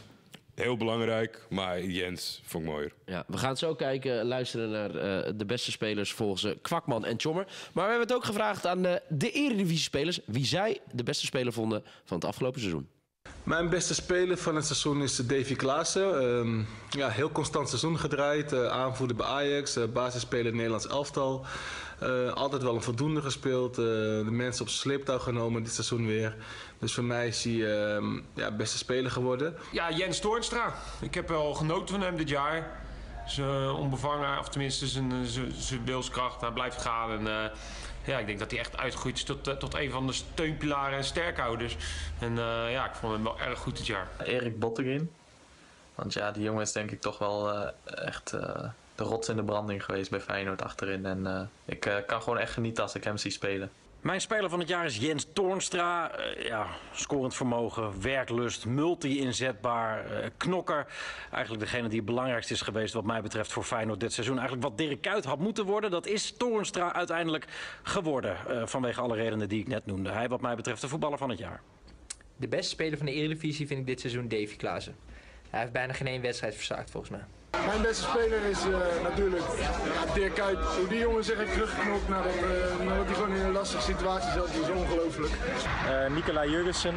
heel belangrijk, maar Jens vond ik mooier. Ja, we gaan zo kijken, luisteren naar de beste spelers volgens Kwakman en Tjommer. Maar we hebben het ook gevraagd aan de Eredivisie-spelers wie zij de beste speler vonden van het afgelopen seizoen. Mijn beste speler van het seizoen is Davy Klaassen. Ja, heel constant seizoen gedraaid. Aanvoerder bij Ajax, basisspeler in het Nederlands elftal. Altijd wel een voldoende gespeeld. De mensen op zijn sleeptouw genomen dit seizoen weer. Dus voor mij is hij beste speler geworden. Ja, Jens Toornstra. Ik heb wel genoten van hem dit jaar. Zijn onbevangen, of tenminste zijn wilskracht. Hij blijft gaan. En, ja, ik denk dat hij echt uitgroeit is tot een van de steunpilaren en sterkhouders. En ja, ik vond hem wel erg goed dit jaar. Erik Botteguin. Want ja, die jongen is denk ik toch wel echt de rots in de branding geweest bij Feyenoord achterin. En ik kan gewoon echt genieten als ik hem zie spelen. Mijn speler van het jaar is Jens Toornstra. Ja, scorend vermogen, werklust, multi-inzetbaar, knokker. Eigenlijk degene die het belangrijkste is geweest wat mij betreft voor Feyenoord dit seizoen. Eigenlijk wat Dirk Kuyt had moeten worden, dat is Toornstra uiteindelijk geworden. Vanwege alle redenen die ik net noemde. Hij wat mij betreft de voetballer van het jaar. De beste speler van de Eredivisie vind ik dit seizoen Davy Klaassen. Hij heeft bijna geen één wedstrijd verzaakt volgens mij. Mijn beste speler is natuurlijk Dirk Kuyt. Hoe die jongen zich heeft teruggeknopt nadat hij gewoon in een lastige situatie zat, is ongelooflijk. Nicolai Jurgensen,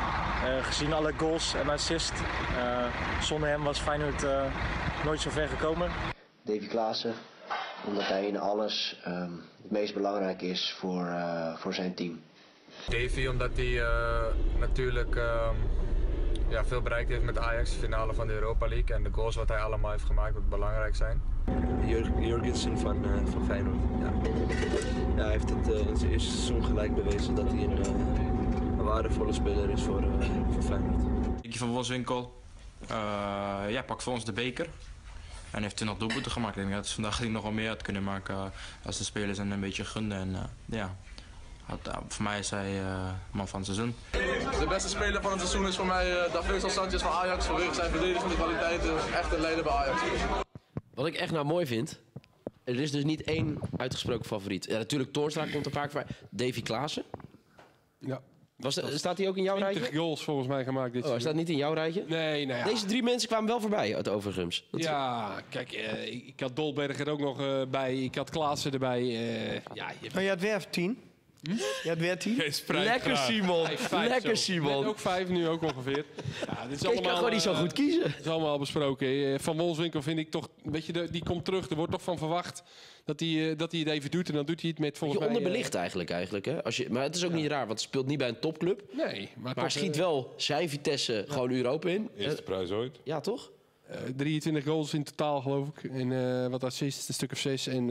gezien alle goals en assists. Zonder hem was Feyenoord nooit zo ver gekomen. Davy Klaassen, omdat hij in alles het meest belangrijk is voor zijn team. Davy, omdat hij natuurlijk veel bereikt heeft met Ajax, de finale van de Europa League. En de goals wat hij allemaal heeft gemaakt, wat belangrijk zijn. Jurgensen van Feyenoord. Ja. Ja, hij heeft het in zijn eerste seizoen gelijk bewezen dat hij een waardevolle speler is voor Feyenoord. Dickie van Wolfswinkel pakt voor ons de beker. En heeft 20 doelpunten gemaakt. Ik denk dat vandaag hij nog wel meer had kunnen maken als de spelers hem een beetje gunden. En, voor mij is hij man van het seizoen. De beste speler van het seizoen is voor mij Davinson Sanchez van Ajax. Vanwege zijn verdedigende kwaliteiten. Echt een leider bij Ajax. Wat ik echt nou mooi vind, er is dus niet één uitgesproken favoriet. Ja, natuurlijk Toornstra komt er vaak voor. Davy Klaassen. Ja. Staat hij ook in jouw rijtje? 20 goals volgens mij gemaakt dit seizoen. Hij staat niet in jouw rijtje? Nee, nou ja. Deze 3 mensen kwamen wel voorbij, het overigens. Ja, kijk, ik had Dolberg er ook nog bij. Ik had Klaassen erbij. Maar je had weer 10. Je had weer 10. Lekker Simon. Lekker Simon. Ook 5 nu ook ongeveer. Ja, dit is Kees kan gewoon niet zo goed kiezen. Het is allemaal al besproken. Van Wolfswinkel vind ik toch, weet je, die komt terug. Er wordt toch van verwacht dat hij het even doet. En dan doet hij het met volgens mij... onderbelicht eigenlijk hè? Maar het is ook niet raar, want hij speelt niet bij een topclub. Nee. Maar schiet wel zijn Vitesse gewoon Europa in. Eerste prijs ooit. Ja, toch? 23 goals in totaal, geloof ik. En wat assists, een stuk of 6. En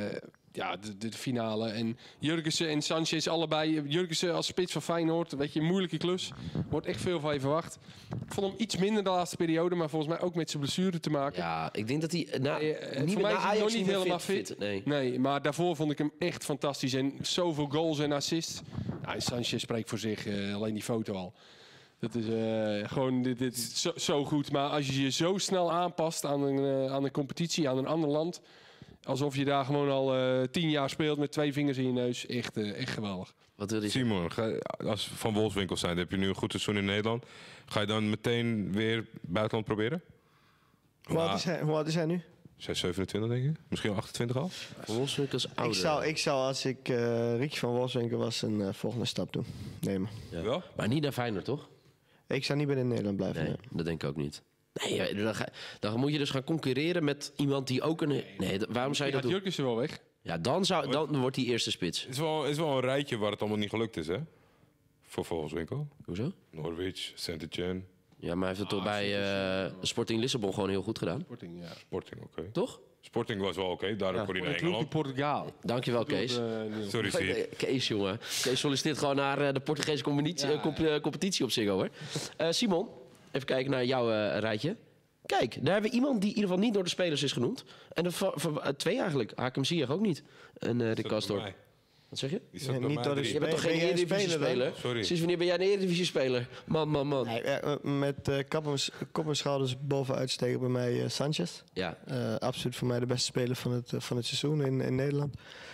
de finale. En Jurgensen en Sanchez allebei. Jurgensen als spits van Feyenoord. Weet je, een moeilijke klus. Wordt echt veel van je verwacht. Ik vond hem iets minder de laatste periode. Maar volgens mij ook met zijn blessure te maken. Ja, ik denk dat hij voor mij is hij nog niet helemaal fit. Nee, maar daarvoor vond ik hem echt fantastisch. En zoveel goals en assists. Ja, Sanchez spreekt voor zich. Alleen die foto al. Dat is gewoon dit is zo goed. Maar als je je zo snel aanpast aan een competitie, aan een ander land. Alsof je daar gewoon al 10 jaar speelt met 2 vingers in je neus. Echt geweldig. Wat wil je Simon, als Van Wolfswinkel zijn, heb je nu een goed seizoen in Nederland. Ga je dan meteen weer buitenland proberen? Hoe oud is hij nu? 27 denk ik. Misschien al 28 al. Van Wolfswinkel is ouder. Ik zou als ik Ricky van Wolfswinkel was een volgende stap doen. Nemen. Ja. Wel? Maar niet naar Feyenoord, toch? Ik zou niet bij de Nederland blijven. Nee, dat denk ik ook niet. Nee, dan moet je dus gaan concurreren met iemand die ook een... Nee, waarom zou je dat doen? Jurgensen wel weg. Ja, dan wordt die eerste spits. Het is wel een rijtje waar het allemaal niet gelukt is, hè? Voor Wolfswinkel. Hoezo? Norwich, Saint-Etienne. Ja, maar hij heeft het toch bij Sporting Lissabon gewoon heel goed gedaan? Sporting, ja. Sporting, oké. Toch? Sporting was wel oké, daarom kon hij naar De club Engeland. die Portugal. Dankjewel, Kees. Sorry, zie. Kees, jongen. Kees solliciteert gewoon naar de Portugese competitie op Ziggo, hoor. Simon, even kijken naar jouw rijtje. Kijk, daar hebben we iemand die in ieder geval niet door de spelers is genoemd. En twee eigenlijk. Hakim Ziyech ook niet. En Rick Karsdorp. Wat zeg je? Niet door de Je bent toch geen Eredivisie-speler? Sorry. Sinds wanneer ben jij een Eredivisie-speler? Man. Nee, met kop en schouders bovenuit steken bij mij Sanchez. Ja. Absoluut voor mij de beste speler van het seizoen in Nederland.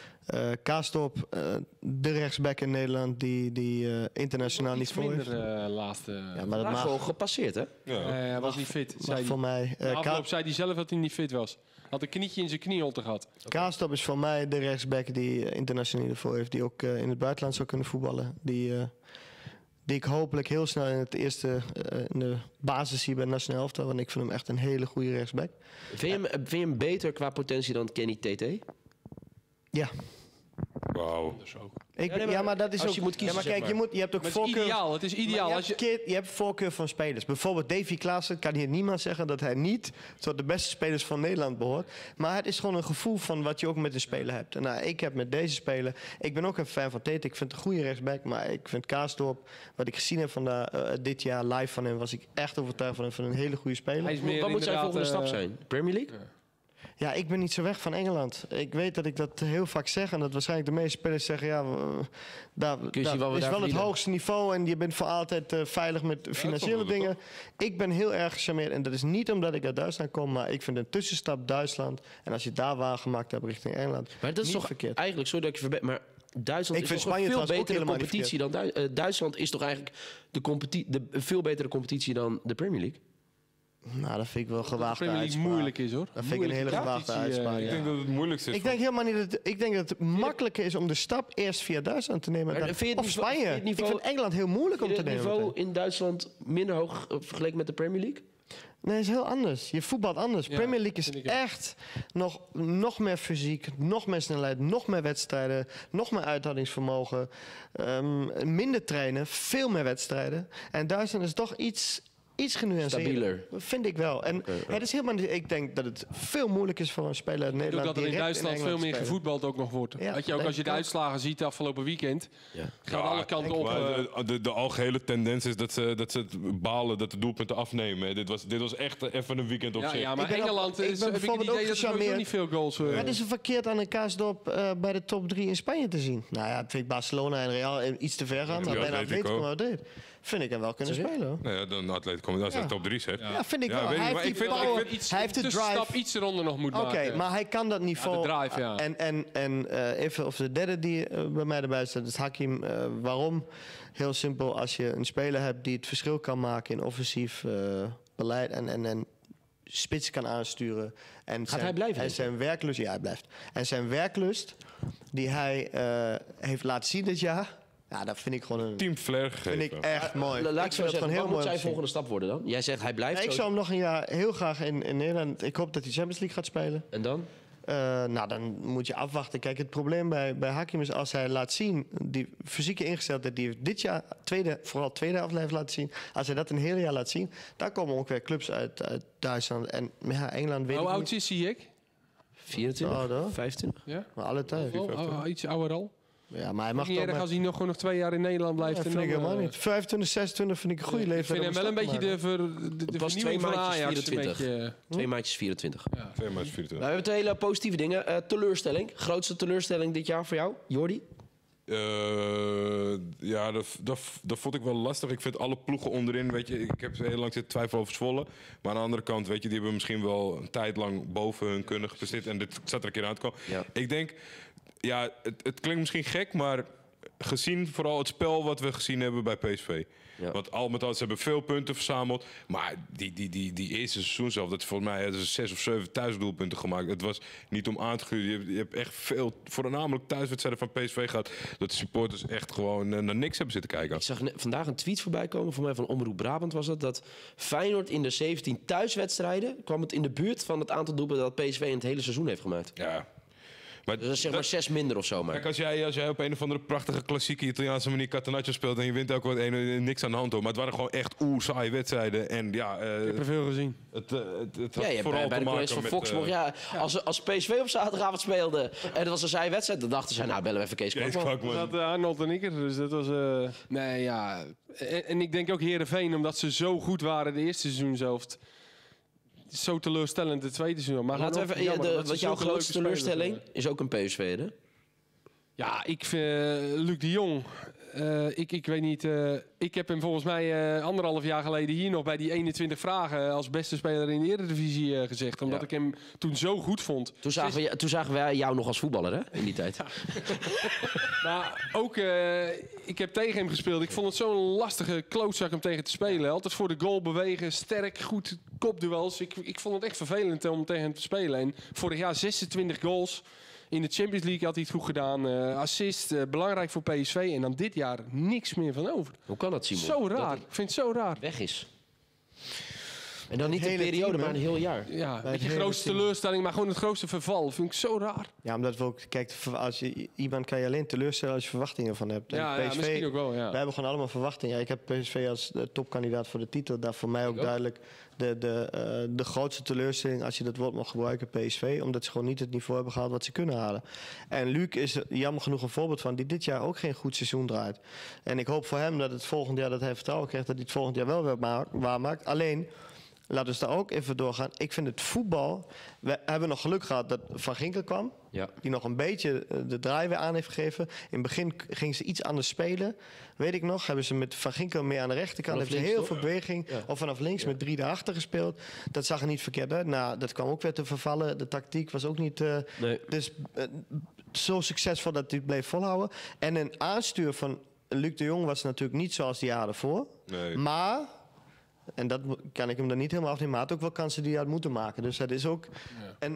Karsdorp, de rechtsback in Nederland die internationaal niet voor heeft. Laatste. Ja, maar dat is mag. wel gepasseerd, hè? Hij was niet fit. Voor mij. Na afloop zei hij zelf dat hij niet fit was. Had een knietje in zijn knieholte gehad. Karsdorp is voor mij de rechtsback die internationaal ervoor heeft. Die ook in het buitenland zou kunnen voetballen. Die ik hopelijk heel snel in de basis zie bij het nationaal elftal. Want ik vind hem echt een hele goede rechtsback. Vind je hem beter qua potentie dan Kenny TT? Ja. Wauw. Maar dat is als ook. je moet kiezen, ja, maar kijk, je hebt ook voorkeur. Het is ideaal. Je hebt voorkeur van spelers. Bijvoorbeeld Davy Klaassen kan hier niemand zeggen dat hij niet tot de beste spelers van Nederland behoort. Maar het is gewoon een gevoel van wat je ook met een speler hebt. En nou, ik heb met deze speler. Ik ben ook een fan van Tete. Ik vind het een goede rechtsback. Maar ik vind Karsdorp, wat ik gezien heb van dit jaar live van hem, was ik echt overtuigd van hem van een hele goede speler. Wat moet zijn volgende stap zijn? Premier League? Ja, ik ben niet zo weg van Engeland. Ik weet dat ik dat heel vaak zeg en dat waarschijnlijk de meeste spelers zeggen, ja, dat is wel het hoogste niveau en je bent voor altijd veilig met financiële dingen. Ik ben heel erg gecharmeerd en dat is niet omdat ik uit Duitsland kom, maar ik vind een tussenstap Duitsland en als je daar waar gemaakt hebt richting Engeland, maar dat is toch verkeerd. Eigenlijk, sorry dat ik je verbeter, maar Duitsland ik is vind toch Spanje een veel trouwens ook betere helemaal competitie dan Duitsland is toch eigenlijk de veel betere competitie dan de Premier League? Nou, dat vind ik wel gewaagd. De Premier League moeilijk is, hoor. Dat vind ik een hele gewaagde uitspraak. Ik denk dat het moeilijkste is. Ik denk helemaal niet ik denk dat het makkelijker is om de stap eerst via Duitsland te nemen. Of Spanje. Ik vind Engeland heel moeilijk om te nemen. Is het niveau in Duitsland minder hoog vergeleken met de Premier League? Nee, het is heel anders. Je voetbalt anders. Ja, Premier League is echt nog meer fysiek, nog meer snelheid, nog meer wedstrijden, nog meer uithoudingsvermogen. Minder trainen, veel meer wedstrijden. En Duitsland is toch iets genuanceerder. Stabieler. Vind ik wel. En het is helemaal niet, ik denk dat het veel moeilijker is voor een speler uit Nederland. Ook dat er in Duitsland veel meer gevoetbald ook nog wordt. Ja, Weet je, ook als je de uitslagen ziet afgelopen weekend, gaat alle kanten op. De algehele tendens is dat ze het balen, dat de doelpunten afnemen. Dit was echt even een weekend op zich. Ja, maar Engeland heb ik het idee dat er sowieso niet veel goals... Het is verkeerd aan een Karsdorp bij de top 3 in Spanje te zien. Nou ja, vind ik Barcelona en Real iets te ver gaan, maar bijna Atletico Madrid vind ik hem wel kunnen spelen, hoor. Nou ja, dan Atletico, dat is de top 3 zeg. Ja, vind ik wel. Hij heeft die power, hij heeft de drive. Iets eronder nog moet maken. Oké, maar hij kan dat niveau. Ja, de drive, ja. En even of de derde die bij mij erbij staat, is Hakim. Waarom? Heel simpel, als je een speler hebt die het verschil kan maken in offensief beleid en spits kan aansturen. En Gaat hij blijven? En zijn werklust, ja, hij blijft. En zijn werklust, die hij heeft laten zien dit jaar. Ja, dat vind ik gewoon een team flair gegeven. Vind ik echt mooi. Laat ik vind het gewoon heel wat mooi. moet zijn volgende stap worden dan? Jij zegt hij blijft. Ik zou hem nog een jaar heel graag in Nederland. Ik hoop dat hij Champions League gaat spelen. En dan? Nou, dan moet je afwachten. Kijk, het probleem bij Hakim is als hij laat zien, die fysieke ingesteldheid die hij dit jaar, vooral tweede helft heeft laten zien, als hij dat een heel jaar laat zien, dan komen ook weer clubs uit Duitsland en Engeland. Weet Hoe ik oud niet. is hij? 24? 25? Ja? Maar alle tijd. Iets ouder al. Ja, maar hij mag niet toch erg als hij nog gewoon 2 jaar in Nederland blijft. Ja, vind ik helemaal niet. 25, 26 vind ik een goede leeftijd. Ik vind hem wel een beetje de vernieuwing van Ajax. 2 maandjes 24. Ja. 2 maandjes 24. We hebben 2 hele positieve dingen. Teleurstelling. Grootste teleurstelling dit jaar voor jou, Jordi? Ja, dat vond ik wel lastig. Ik vind alle ploegen onderin, weet je, ik heb heel lang zitten twijfelen over Zwolle. Maar aan de andere kant, weet je, die hebben misschien wel een tijd lang boven hun kunnen gepresteerd. En dit zat er een keer aan te komen. Ja. Ik denk, ja, het klinkt misschien gek, maar gezien vooral het spel wat we gezien hebben bij PSV. Ja. Want al met al, ze hebben veel punten verzameld. Maar die eerste seizoen zelf, dat volgens mij hadden ze 6 of 7 thuisdoelpunten gemaakt. Het was niet om aan te gluren. Je hebt echt veel, voornamelijk thuiswedstrijden van PSV gehad, dat de supporters echt gewoon naar niks hebben zitten kijken. Ik zag vandaag een tweet voorbij komen, voor mij van Omroep Brabant was dat Feyenoord in de 17 thuiswedstrijden kwam het in de buurt van het aantal doelpunten dat PSV in het hele seizoen heeft gemaakt. Ja. Maar dus dat is zeg maar 6 minder of zo. Maar. Kijk, als jij op een of andere prachtige klassieke Italiaanse manier Catenaccio speelt en je wint ook wat niks aan de hand hoor. Maar het waren gewoon echt saaie wedstrijden. En ja, ik heb er veel gezien. Het had je vooral bij de collega's van Fox als PSV op zaterdagavond speelde en het was een saaie wedstrijd, dan dachten zij, nou bellen we even Kees Kwakman. Dat had Arnold en ik er, dus dat was... nee, ja. En ik denk ook Heerenveen, omdat ze zo goed waren de eerste seizoen zelf. Zo teleurstellend de tweede seizoen. Maar laten we even, wat jouw grootste teleurstelling is ook een PSV, hè? Ja, ik vind Luc de Jong. Ik weet niet. Ik heb hem volgens mij 1,5 jaar geleden hier nog bij die 21 vragen als beste speler in de Eredivisie gezegd. Omdat ik hem toen zo goed vond. Toen zagen wij jou nog als voetballer, hè? In die tijd. Maar ook, ik heb tegen hem gespeeld. Ik vond het zo'n lastige klootzak om tegen te spelen. Altijd voor de goal bewegen, sterk, goed kopduels. Ik vond het echt vervelend om tegen hem te spelen. En vorig jaar 26 goals. In de Champions League had hij het goed gedaan. Assist, belangrijk voor PSV. En dan dit jaar niks meer van over. Hoe kan dat, Simon? Zo raar. Ik vind het zo raar. Weg is. En dan niet een periode, maar een heel jaar. Ja, een beetje grootste teleurstelling, maar gewoon het grootste verval. Vind ik zo raar. Ja, omdat we ook... Kijk, iemand kan je alleen teleurstellen als je verwachtingen van hebt. Ja, PSV, misschien ook wel, ja. We hebben gewoon allemaal verwachtingen. Ja, ik heb PSV als topkandidaat voor de titel. Daar voor mij ook duidelijk de grootste teleurstelling, als je dat woord mag gebruiken, PSV. Omdat ze gewoon niet het niveau hebben gehaald wat ze kunnen halen. En Luc is jammer genoeg een voorbeeld van, die dit jaar ook geen goed seizoen draait. En ik hoop voor hem dat het volgend jaar, dat hij vertrouwen krijgt, dat hij het volgend jaar wel weer waarmaakt. Alleen... Laten we daar ook even doorgaan. Ik vind het voetbal... We hebben nog geluk gehad dat Van Ginkel kwam. Ja. Die nog een beetje de draai weer aan heeft gegeven. In het begin gingen ze iets anders spelen. Weet ik nog. Hebben ze met Van Ginkel meer aan de rechterkant. Hebben ze heel veel beweging. Ja. Of vanaf links met 3 daarachter gespeeld. Dat zag er niet verkeerd uit. Nou, dat kwam ook weer te vervallen. De tactiek was ook niet... Dus zo succesvol dat hij het bleef volhouden. En een aanstuur van Luc de Jong was natuurlijk niet zoals die jaren ervoor. Nee. Maar... En dat kan ik hem dan niet helemaal afnemen. Maar hij had ook wel kansen die hij had moeten maken. Dus dat is ook... Ja. En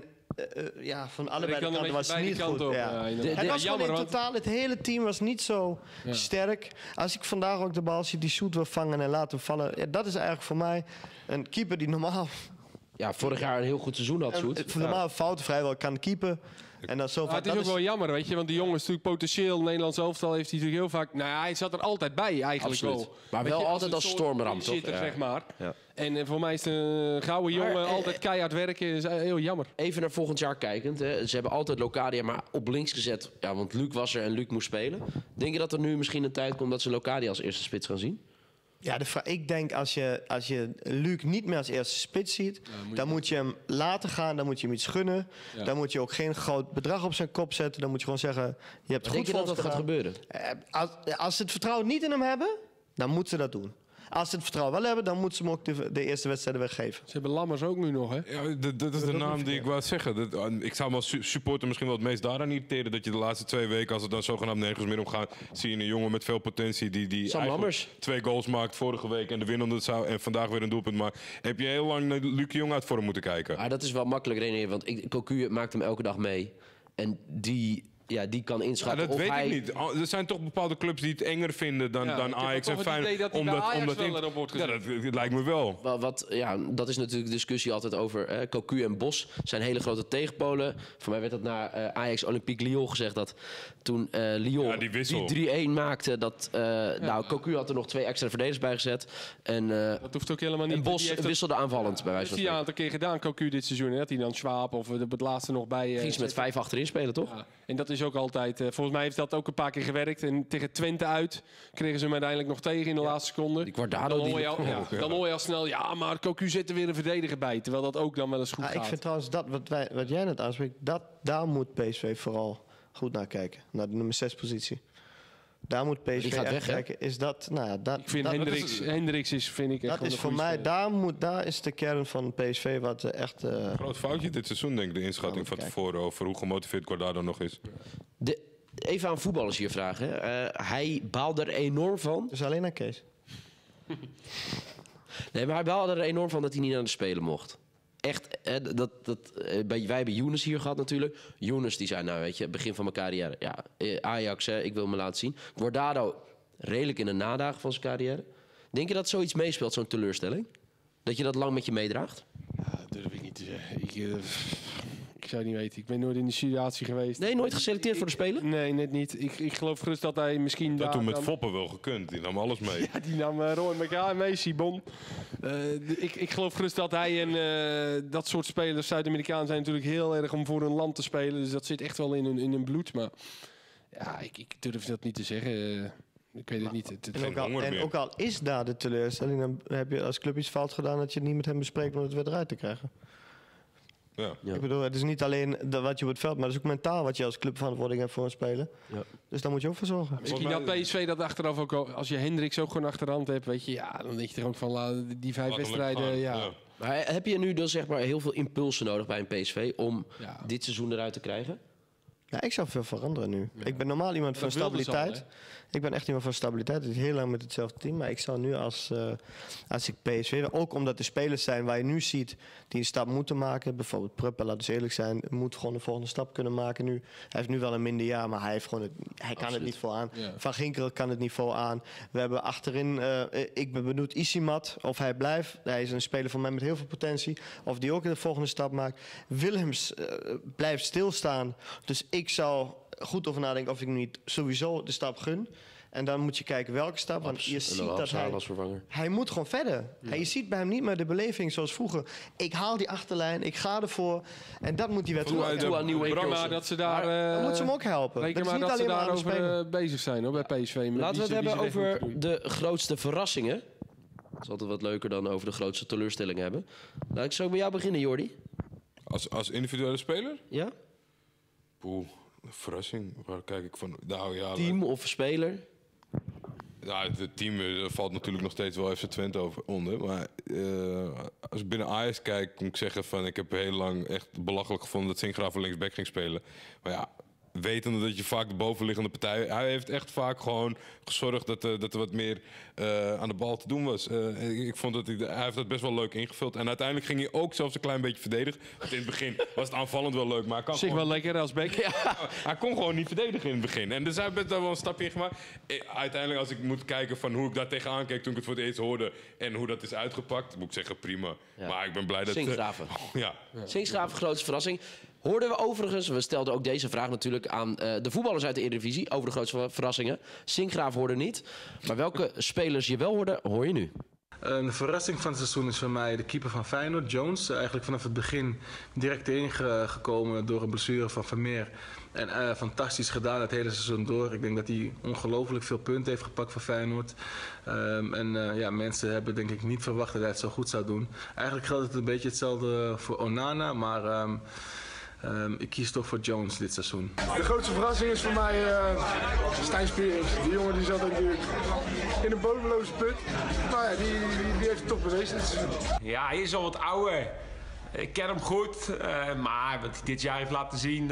van allebei de kanten was het niet goed. Het was jammer, in totaal, het hele team was niet zo sterk. Als ik vandaag ook de bal zie, die shoot wil vangen en laten vallen. Ja, dat is eigenlijk voor mij een keeper die normaal... Ja, vorig jaar een heel goed seizoen had Soet. Normaal fouten vrijwel kan keepen. En dan zo het is ook wel jammer, weet je. Want die jongen is natuurlijk potentieel. Nederlands elftal heeft hij natuurlijk heel vaak... Nou ja, hij zat er altijd bij eigenlijk wel. Maar wel altijd als stormram, toch? Zeg maar. Ja. En voor mij is het een gouden jongen. Altijd keihard werken. Is heel jammer. Even naar volgend jaar kijkend. Hè. Ze hebben altijd Locadia maar op links gezet. Ja, want Luc was er en Luc moest spelen. Denk je dat er nu misschien een tijd komt dat ze Locadia als eerste spits gaan zien? Ja, ik denk als je Luc niet meer als eerste spits ziet... dan moet je hem laten gaan, dan moet je hem iets gunnen. Ja. Dan moet je ook geen groot bedrag op zijn kop zetten. Dan moet je gewoon zeggen, je hebt het goed voor ons gedaan. Denk je dat dat gaat gebeuren? Als ze het vertrouwen niet in hem hebben, dan moeten ze dat doen. Als ze het vertrouwen wel hebben, dan moeten ze hem ook de eerste wedstrijden weggeven. Ze hebben Lammers ook nu nog, hè? Ja, dat is de naam die ik wou zeggen. Ik zou me als supporter misschien wel het meest daaraan irriteren... dat je de laatste 2 weken, als het dan zogenaamd nergens meer om gaat... zie je een jongen met veel potentie die Lammers 2 goals maakt vorige week... en de winnende en vandaag weer een doelpunt maakt. Heb je heel lang naar Luc de Jong uit vorm moeten kijken. Ah, dat is wel makkelijk redeneren, want Cocu maakt hem elke dag mee. En die kan inschatten. Ja, dat weet ik niet. Er zijn toch bepaalde clubs die het enger vinden dan Ajax en Feyenoord. Dat lijkt me wel. Dat is natuurlijk de discussie altijd over. Cocu en Bos zijn hele grote tegenpolen. Voor mij werd dat naar Ajax Olympique Lyon gezegd dat toen Lyon die 3-1 maakte, dat Cocu had er nog 2 extra verdedigers bij gezet. En dat hoeft ook helemaal niet. En Bos wisselde aanvallend bij wijze van spreken. Dat heeft hij een aantal keer gedaan, Cocu dit seizoen. Dat hij dan Schwab of het laatste nog bij. Ging ze met 5 achterin spelen, toch? Ja. En dat is ook altijd... volgens mij heeft dat ook een paar keer gewerkt. En tegen Twente uit kregen ze hem uiteindelijk nog tegen in de laatste seconde. Die Guardado dan hoor je al snel... Ja, maar Cocu zet er weer een verdediger bij. Terwijl dat ook dan wel eens goed gaat. Ik vind trouwens dat wat jij net aanspreekt... daar moet PSV vooral goed naar kijken. Naar de nummer 6 positie. Daar moet PSV echt kijken. Is dat... ik vind Hendricks is, vind ik echt... Dat is voor mij... Daar is de kern van PSV wat echt... Groot foutje dit seizoen, denk ik. De inschatting van tevoren over hoe gemotiveerd Guardado nog is. Even aan voetballers hier vragen. Hij baalde er enorm van. Dus alleen aan Kees. Nee, maar hij baalde er enorm van dat hij niet naar de Spelen mocht. Echt, wij hebben Younes hier gehad natuurlijk. Younes die zei, nou weet je, begin van mijn carrière. Ja, Ajax, ik wil me laten zien. Guardado, redelijk in de nadagen van zijn carrière. Denk je dat zoiets meespeelt, zo'n teleurstelling? Dat je dat lang met je meedraagt? Ja, dat durf ik niet te zeggen. Ik zou het niet weten. Ik ben nooit in die situatie geweest. Nee, nooit geselecteerd voor de Spelen? Nee, net niet. Ik geloof gerust dat hij misschien... Dat daar toen met dan- Foppen wel gekund. Die nam alles mee. Ja, die nam Roy McGrath mee, Sibon. Ik geloof gerust dat hij en dat soort spelers, Zuid-Amerikaan, zijn natuurlijk heel erg om voor hun land te spelen. Dus dat zit echt wel in hun bloed. Maar ja, ik durf dat niet te zeggen. Ik weet het niet. En ook al is daar de teleurstelling, dan heb je als club iets fout gedaan dat je het niet met hem bespreekt om het weer eruit te krijgen. Ja. Ik bedoel, het is niet alleen wat je op het veld, maar het is ook mentaal wat je als club verantwoording hebt voor een speler. Ja. Dus daar moet je ook voor zorgen. Misschien dat PSV dat achteraf ook, als je Hendricks ook gewoon achterhand hebt, weet je, ja, dan denk je er ook van die 5 wedstrijden. Ja. Maar heb je nu dan zeg maar heel veel impulsen nodig bij een PSV om dit seizoen eruit te krijgen? Ja, ik zou veel veranderen nu. Ja. Ik ben normaal iemand van stabiliteit. Ik ben echt iemand van stabiliteit. Ik zit heel lang met hetzelfde team. Maar ik zou nu als ik PSV... Ook omdat de spelers zijn waar je nu ziet die een stap moeten maken. Bijvoorbeeld Pruppen, laten we eerlijk zijn, moet gewoon de volgende stap kunnen maken nu. Hij heeft nu wel een minder jaar, maar hij kan het niet vol aan. Ja. Van Ginkel kan het niet vol aan. We hebben achterin, ik ben benieuwd, Isimat, of hij blijft. Hij is een speler van mij met heel veel potentie. Of die ook de volgende stap maakt. Willems blijft stilstaan. Dus ik zou goed over nadenken of ik niet sowieso de stap gun. En dan moet je kijken welke stap. Want je ziet dat hij moet gewoon verder. Ja. En je ziet bij hem niet meer de beleving zoals vroeger. Ik haal die achterlijn, ik ga ervoor. En dat moet hij weer toe aan nieuwe Brahma, dat ze daar... dan moet ze hem ook helpen. Reken maar dat ze daarover bezig zijn hoor, bij PSV. Laten we het hebben over de grootste verrassingen. Dat is altijd wat leuker dan over de grootste teleurstellingen hebben. Laat ik zo bij jou beginnen, Jordi. Als individuele speler? Ja. Poeh, verrassing. Waar kijk ik van? Nou, ja, team of speler? Nou, het team valt natuurlijk nog steeds wel FC Twente onder. Maar als ik binnen Ajax kijk, moet ik zeggen van ik heb heel lang echt belachelijk gevonden dat Singraaf linksback ging spelen. Maar ja, wetende dat je vaak de bovenliggende partij... Hij heeft echt vaak gewoon gezorgd dat er wat meer aan de bal te doen was. Ik vond dat hij heeft dat best wel leuk ingevuld. En uiteindelijk ging hij ook zelfs een klein beetje verdedigen. Want in het begin was het aanvallend wel leuk. Maar hij kan zich wel lekker als back. Ja, hij kon gewoon niet verdedigen in het begin. En dus hij heeft daar wel een stapje in gemaakt. Uiteindelijk, als ik moet kijken van hoe ik daar tegenaan keek toen ik het voor het eerst hoorde... en hoe dat is uitgepakt, moet ik zeggen prima. Ja. Maar ik ben blij dat... Singraven. Ja. Singraven, grootste verrassing. Hoorden we overigens, we stelden ook deze vraag natuurlijk aan de voetballers uit de Eredivisie over de grootste verrassingen. Singraaf hoorde niet. Maar welke spelers je wel hoorde, hoor je nu. Een verrassing van het seizoen is voor mij de keeper van Feyenoord, Jones. Eigenlijk vanaf het begin direct erin gekomen door een blessure van Vermeer. En fantastisch gedaan het hele seizoen door. Ik denk dat hij ongelooflijk veel punten heeft gepakt voor Feyenoord. Mensen hebben denk ik niet verwacht dat hij het zo goed zou doen. Eigenlijk geldt het een beetje hetzelfde voor Onana, maar... ik kies toch voor Jones dit seizoen. De grootste verrassing is voor mij Stijn Spierings. Die jongen die zat natuurlijk in een bodemloze put. Maar ja, die heeft het toch bewezen. Ja, hij is al wat ouder. Ik ken hem goed. Maar wat hij dit jaar heeft laten zien,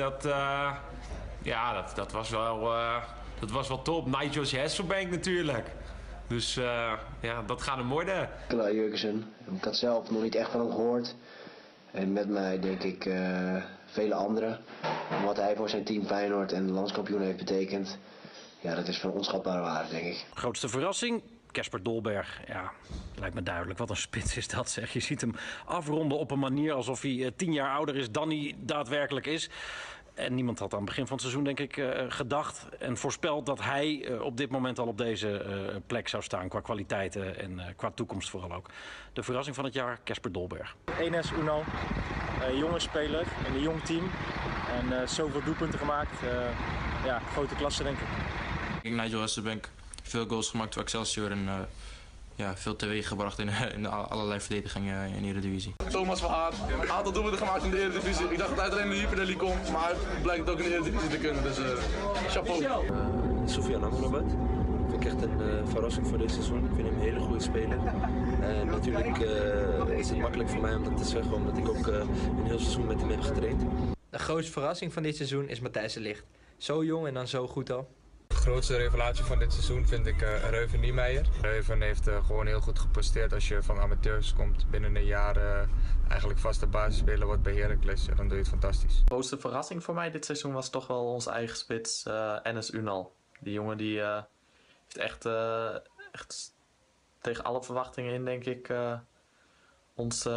dat was wel top. Nigel Hasselbank natuurlijk. Dus dat gaat hem worden. Nicolai Jurgensen. Ik had zelf nog niet echt van hem gehoord. En met mij denk ik vele anderen. En wat hij voor zijn team Feyenoord en de landskampioen heeft betekend. Ja, dat is van onschatbare waarde, denk ik. Grootste verrassing? Kasper Dolberg. Ja, lijkt me duidelijk. Wat een spits is dat, zeg. Je ziet hem afronden op een manier alsof hij 10 jaar ouder is dan hij daadwerkelijk is. En niemand had aan het begin van het seizoen, denk ik, gedacht en voorspeld dat hij op dit moment al op deze plek zou staan. Qua kwaliteiten en qua toekomst vooral ook. De verrassing van het jaar, Kasper Dolberg. Enes Unal, jonge speler in een jong team. En zoveel doelpunten gemaakt. Grote klasse, denk ik. Nigel Hasselbank, veel goals gemaakt voor Excelsior en veel teweeg gebracht in allerlei verdedigingen in de Eredivisie. Thomas van Aert, een aantal doelpunten gemaakt in de Eredivisie. Ik dacht dat hij alleen in de Hyperdalie komt, maar hij blijkt het ook in de Eredivisie te kunnen. Dus chapeau. Soufiane Amrabat. Vind ik echt een verrassing voor dit seizoen. Ik vind hem een hele goede speler. En natuurlijk is het makkelijk voor mij om dat te zeggen, omdat ik ook een heel seizoen met hem heb getraind. De grootste verrassing van dit seizoen is Matthijs de Ligt. Zo jong en dan zo goed al. De grootste revelatie van dit seizoen vind ik Reuven Niemeyer. Reuven heeft gewoon heel goed gepresteerd. Als je van amateurs komt, binnen een jaar eigenlijk vaste basisspeler wordt bij Heracles, dan doe je het fantastisch. De grootste verrassing voor mij dit seizoen was toch wel onze eigen spits, Enes Unal. Die jongen die heeft echt tegen alle verwachtingen in, denk ik, ons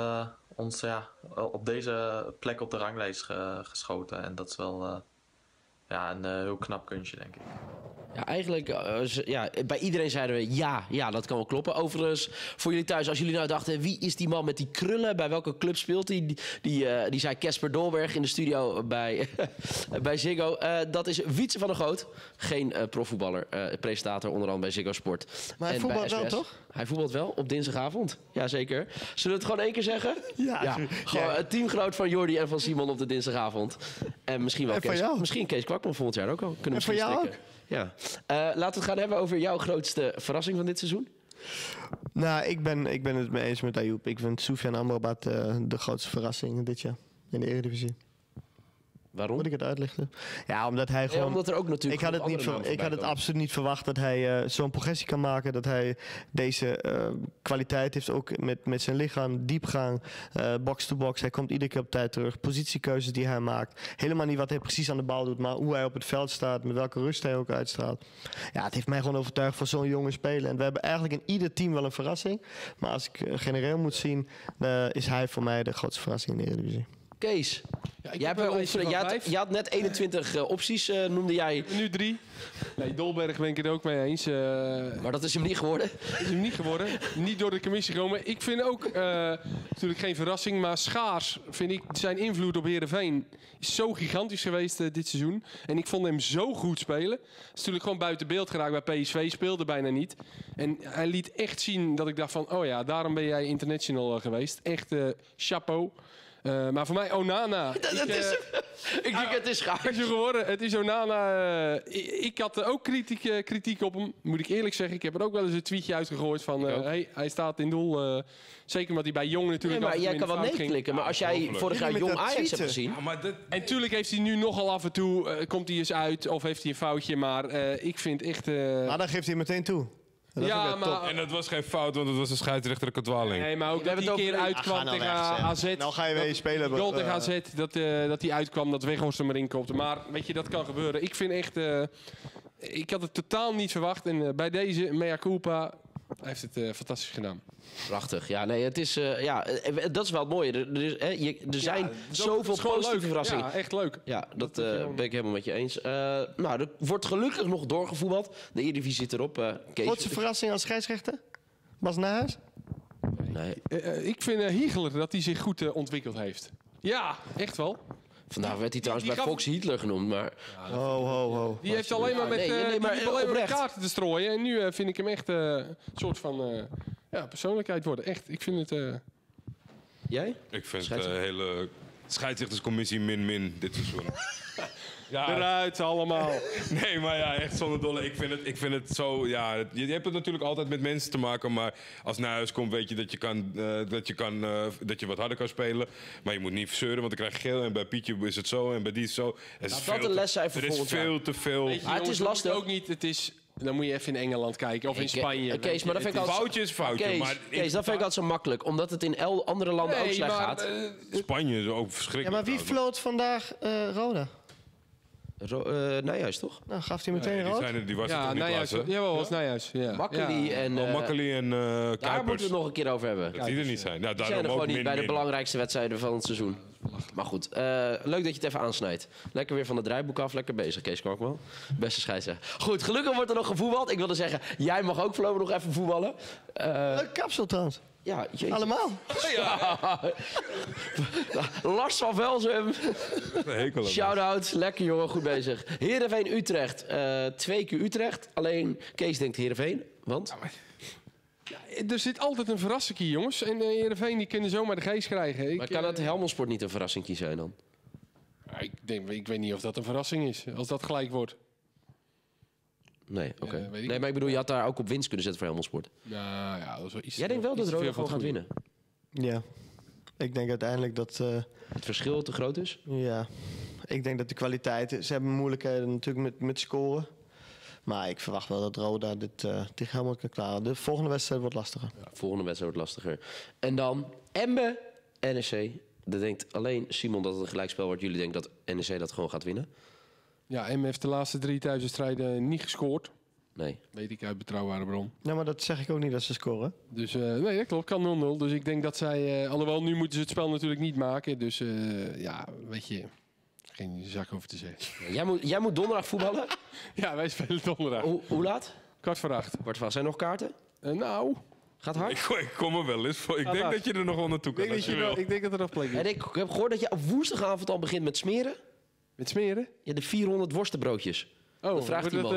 op deze plek op de ranglijst geschoten. En dat is wel een heel knap kunstje, denk ik. Ja, eigenlijk, bij iedereen zeiden we ja, dat kan wel kloppen. Overigens, voor jullie thuis, als jullie nou dachten, wie is die man met die krullen? Bij welke club speelt hij? Die zei Casper Dolberg in de studio bij Ziggo. Dat is Wietse van der Goot. Geen profvoetballer, presentator onder andere bij Ziggo Sport. Maar hij voetbalt wel, toch? Hij voetbalt wel, op dinsdagavond. Jazeker. Zullen we het gewoon één keer zeggen? Ja. Gewoon het teamgenoot van Jordi en van Simon op de dinsdagavond. En misschien wel Kees Kwakman volgend jaar ook al. Kunnen we voor jou ook? Ja. Laten we het gaan hebben over jouw grootste verrassing van dit seizoen. Nou, ik ben het mee eens met Ayoub. Ik vind Soufiane Amrabat de grootste verrassing dit jaar in de Eredivisie. Waarom? Moet ik het uitlichten? Ja, omdat hij gewoon... omdat er ook natuurlijk ik had het absoluut niet verwacht dat hij zo'n progressie kan maken. Dat hij deze kwaliteit heeft, ook met zijn lichaam, diepgang, box-to-box. Hij komt iedere keer op tijd terug. Positiekeuzes die hij maakt. Helemaal niet wat hij precies aan de bal doet, maar hoe hij op het veld staat, met welke rust hij ook uitstraalt. Ja, het heeft mij gewoon overtuigd voor zo'n jonge speler. En we hebben eigenlijk in ieder team wel een verrassing. Maar als ik genereel moet zien, is hij voor mij de grootste verrassing in de Eredivisie. Kees, jij had net 21 opties, noemde jij. Nu 3. Nee, Dolberg ben ik het ook mee eens. Maar dat is hem niet geworden? Is hem niet geworden. Niet door de commissie gekomen. Ik vind ook, natuurlijk geen verrassing, maar Schaars vind ik zijn invloed op Heerenveen is zo gigantisch geweest dit seizoen. En ik vond hem zo goed spelen. Is natuurlijk gewoon buiten beeld geraakt bij PSV, speelde bijna niet. En hij liet echt zien dat ik dacht van, oh ja, daarom ben jij international geweest. Echt chapeau. Maar voor mij Onana. Ik denk het is Schaars. Het is Onana. Ik had ook kritiek op hem, moet ik eerlijk zeggen. Ik heb er ook wel eens een tweetje uitgegooid van... hij staat in doel. Zeker omdat hij bij Jong natuurlijk... Nee, maar jij kan wel nee klikken. Maar als jij vorig jaar Jong Ajax hebt gezien... En natuurlijk heeft hij nu nogal af en toe... komt hij eens uit of heeft hij een foutje. Maar ik vind echt... Maar dan geeft hij meteen toe. En dat was geen fout, want het was een scheidsrechtelijke dwaling. Nee, maar ook dat hij een keer uitkwam tegen AZ. Nou ga je weer spelen. Goal tegen AZ, dat hij uitkwam, dat Weghorst hem erin kopte. Maar weet je, dat kan gebeuren. Ik vind echt... ik had het totaal niet verwacht. En bij deze, mea culpa, hij heeft het fantastisch gedaan. Prachtig. Ja, nee, het is... dat is wel het mooie. Er zijn zoveel positieve verrassingen. Ja, echt leuk. Ja, dat ben ik helemaal met je eens. Nou, er wordt gelukkig nog doorgevoetbald. De Eredivisie zit erop. Grootste verrassing als scheidsrechter? Bas Nijhuis? Nee. Ik vind Hiegler dat hij zich goed ontwikkeld heeft. Ja, echt wel. Vandaag werd hij trouwens bij Fox Hitler genoemd, maar... Ho. Die heeft alleen maar met kaarten te strooien. En nu vind ik hem echt een soort van persoonlijkheid worden. Echt, ik vind het... Jij? Ik vind de hele scheidsrechterscommissie min dit seizoen. Ja. Eruit allemaal. Nee, maar ja, echt zonder dolle. Ik vind het zo... Ja, je hebt het natuurlijk altijd met mensen te maken. Maar als naar huis komt, weet je dat je wat harder kan spelen. Maar je moet niet zeuren, want dan krijg je geel. En bij Pietje is het zo en bij die is het zo. Dat een les zijn voor volgend jaar. Er is veel te veel. Weet je, het is lastig. Ook niet, het is... Dan moet je even in Engeland kijken of in Spanje. Kees, maar dat vind ik foutje is foutje. Kees, dat vind ik altijd zo makkelijk. Omdat het in andere landen ook slecht gaat. Spanje is ook verschrikkelijk. Ja, maar wie floot vandaag Roda? Nijhuis, toch? Nou, gaf hij meteen rood? Die was het Nijhuis. Jawel, was Nijhuis. Ja. Makkeli en Kuipers. Daar moeten we het nog een keer over hebben. Dat die er niet zijn. Nou, die zijn er gewoon niet bij de belangrijkste wedstrijden van het seizoen. Maar goed, leuk dat je het even aansnijdt. Lekker weer van het draaiboek af, lekker bezig, Kees Kwakman. Beste scheidsrechter. Goed, gelukkig wordt er nog gevoetbald. Ik wilde zeggen, jij mag ook voorlopig nog even voetballen. Leuk kapsel trouwens. Ja, jeetje. Allemaal. Ja. Lars van Velzum. Shout-out. Lekker jongen, goed bezig. Heerenveen Utrecht. 2 keer Utrecht. Alleen Kees denkt Heerenveen. Want? Er zit altijd een verrassing hier, jongens. En Heerenveen die kunnen zomaar de geest krijgen. Maar kan het Helmond Sport niet een verrassing zijn dan? Ik weet niet of dat een verrassing is. Als dat gelijk wordt. Nee, oké. Nee, maar ik bedoel, je had daar ook op winst kunnen zetten voor Helmond Sport. Nou ja, dat is wel iets. Jij denkt wel dat Roda gewoon gaat winnen? Ja. Ik denk uiteindelijk dat... het verschil te groot is? Ja. Ik denk dat de kwaliteit... Ze hebben moeilijkheden natuurlijk met scoren. Maar ik verwacht wel dat Roda dit tegen Helmond kan klaren. De volgende wedstrijd wordt lastiger. Ja, volgende wedstrijd wordt lastiger. En dan Embe, NEC. Dat denkt alleen Simon dat het een gelijkspel wordt. Jullie denken dat NEC dat gewoon gaat winnen? Ja, Embe heeft de laatste 3 thuiswedstrijden niet gescoord. Nee. Weet ik uit betrouwbare bron. Nou, maar dat zeg ik ook niet dat ze scoren. Dus nee, dat klopt. Kan 0-0. Dus ik denk dat zij... alhoewel, nu moeten ze het spel natuurlijk niet maken. Dus ja, weet je... Geen zak over te zeggen. Jij moet donderdag voetballen? Ja, wij spelen donderdag. Hoe laat? 7:15. Zijn er nog kaarten? Nou... Gaat hard? Ik kom er wel eens voor. Ik denk dat je er nog wel naartoe kan. Ik denk dat er nog plek is. En ik heb gehoord dat je op woensdagavond al begint met smeren. Met smeren? Ja, de 400 worstenbroodjes. Dat vraagt iemand.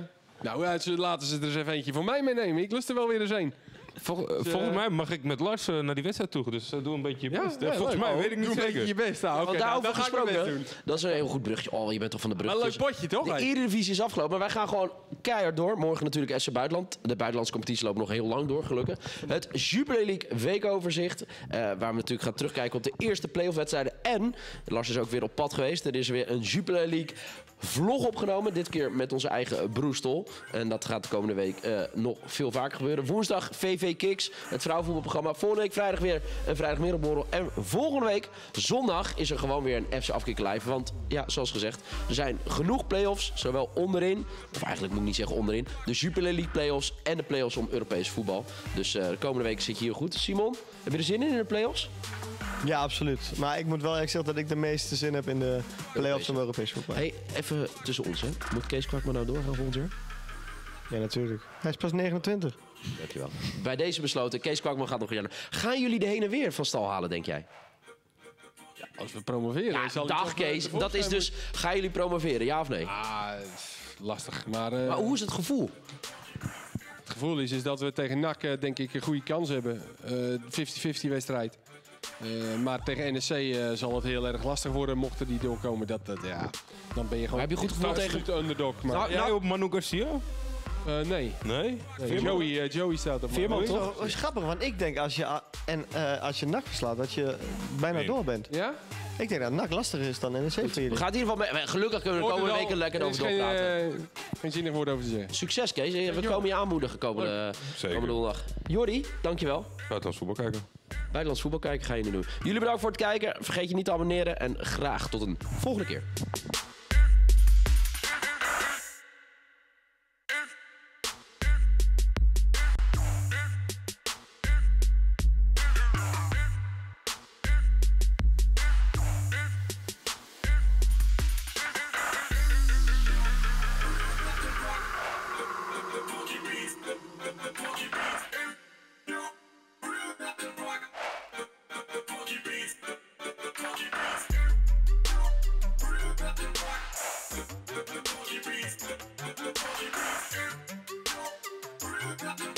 Laten ze er eens even eentje voor mij meenemen. Ik lust er wel weer eens een. Volgens mij mag ik met Lars naar die wedstrijd toe. Dus doe een beetje je best. Volgens mij weet ik niet zeker. zeker. Doe een beetje je best. Nou, Want daarover dan ga ik mijn best gesproken, dat is een heel goed brugje. Oh, je bent toch van de brug. Maar een leuk potje, toch? De Eredivisie is afgelopen, maar wij gaan gewoon keihard door. Morgen natuurlijk SC Buitenland. De buitenlandse competitie loopt nog heel lang door, gelukkig. Het Jupiler League weekoverzicht. Waar we natuurlijk gaan terugkijken op de eerste playoff wedstrijden. En Lars is ook weer op pad geweest. Er is weer een Jupiler League vlog opgenomen. Dit keer met onze eigen Broestol. En dat gaat de komende week nog veel vaker gebeuren. Woensdag VV Kicks, het vrouwenvoetbalprogramma. Volgende week vrijdag weer een vrijdagmiddagborrel. En volgende week zondag is er gewoon weer een FC Afkikken live. Want ja, zoals gezegd, er zijn genoeg play-offs. Zowel onderin, of eigenlijk moet ik niet zeggen onderin, de Jupiler League play-offs en de play-offs om Europees voetbal. Dus de komende week zit je hier goed. Simon, heb je er zin in de play-offs? Ja, absoluut. Maar ik moet wel echt zeggen dat ik de meeste zin heb in de play-offs om Europees voetbal. Hey, even tussen ons, hè. Moet Kees Kwakman nou doorgaan volgend jaar? Ja, natuurlijk. Hij is pas 29. Dankjewel. Bij deze besloten, Kees Kwakman gaat nog een jaar. Gaan jullie de heen en weer van stal halen, denk jij? Ja, als we promoveren... Ja, dag Kees. Dat is dus... Gaan jullie promoveren, ja of nee? Lastig. Maar hoe is het gevoel? Het gevoel is dat we tegen NAC denk ik een goede kans hebben. 50-50 wedstrijd. Maar tegen NEC zal het heel erg lastig worden mochten die doorkomen. Dan ben je gewoon... Heb je goed gevoel tegen de underdog? Maar jij op Manu Garcia? Nee. Nee? Joey staat op Veerman toch? Dat is grappig, want ik denk als je NAC verslaat dat je bijna door bent. Ja? Ik denk dat NAC lastiger is dan NEC voor jullie. We gaan in ieder geval gelukkig kunnen we de komende weken lekker over doorpraten. Geen zinnig woord over te zeggen. Succes Kees, we komen je aanmoedigen komende donderdag. Jordi, dankjewel. Buitenlands voetbal kijken. Buitenlands voetbal kijken ga je nu doen. Jullie bedankt voor het kijken. Vergeet je niet te abonneren en graag tot een volgende keer. Beats.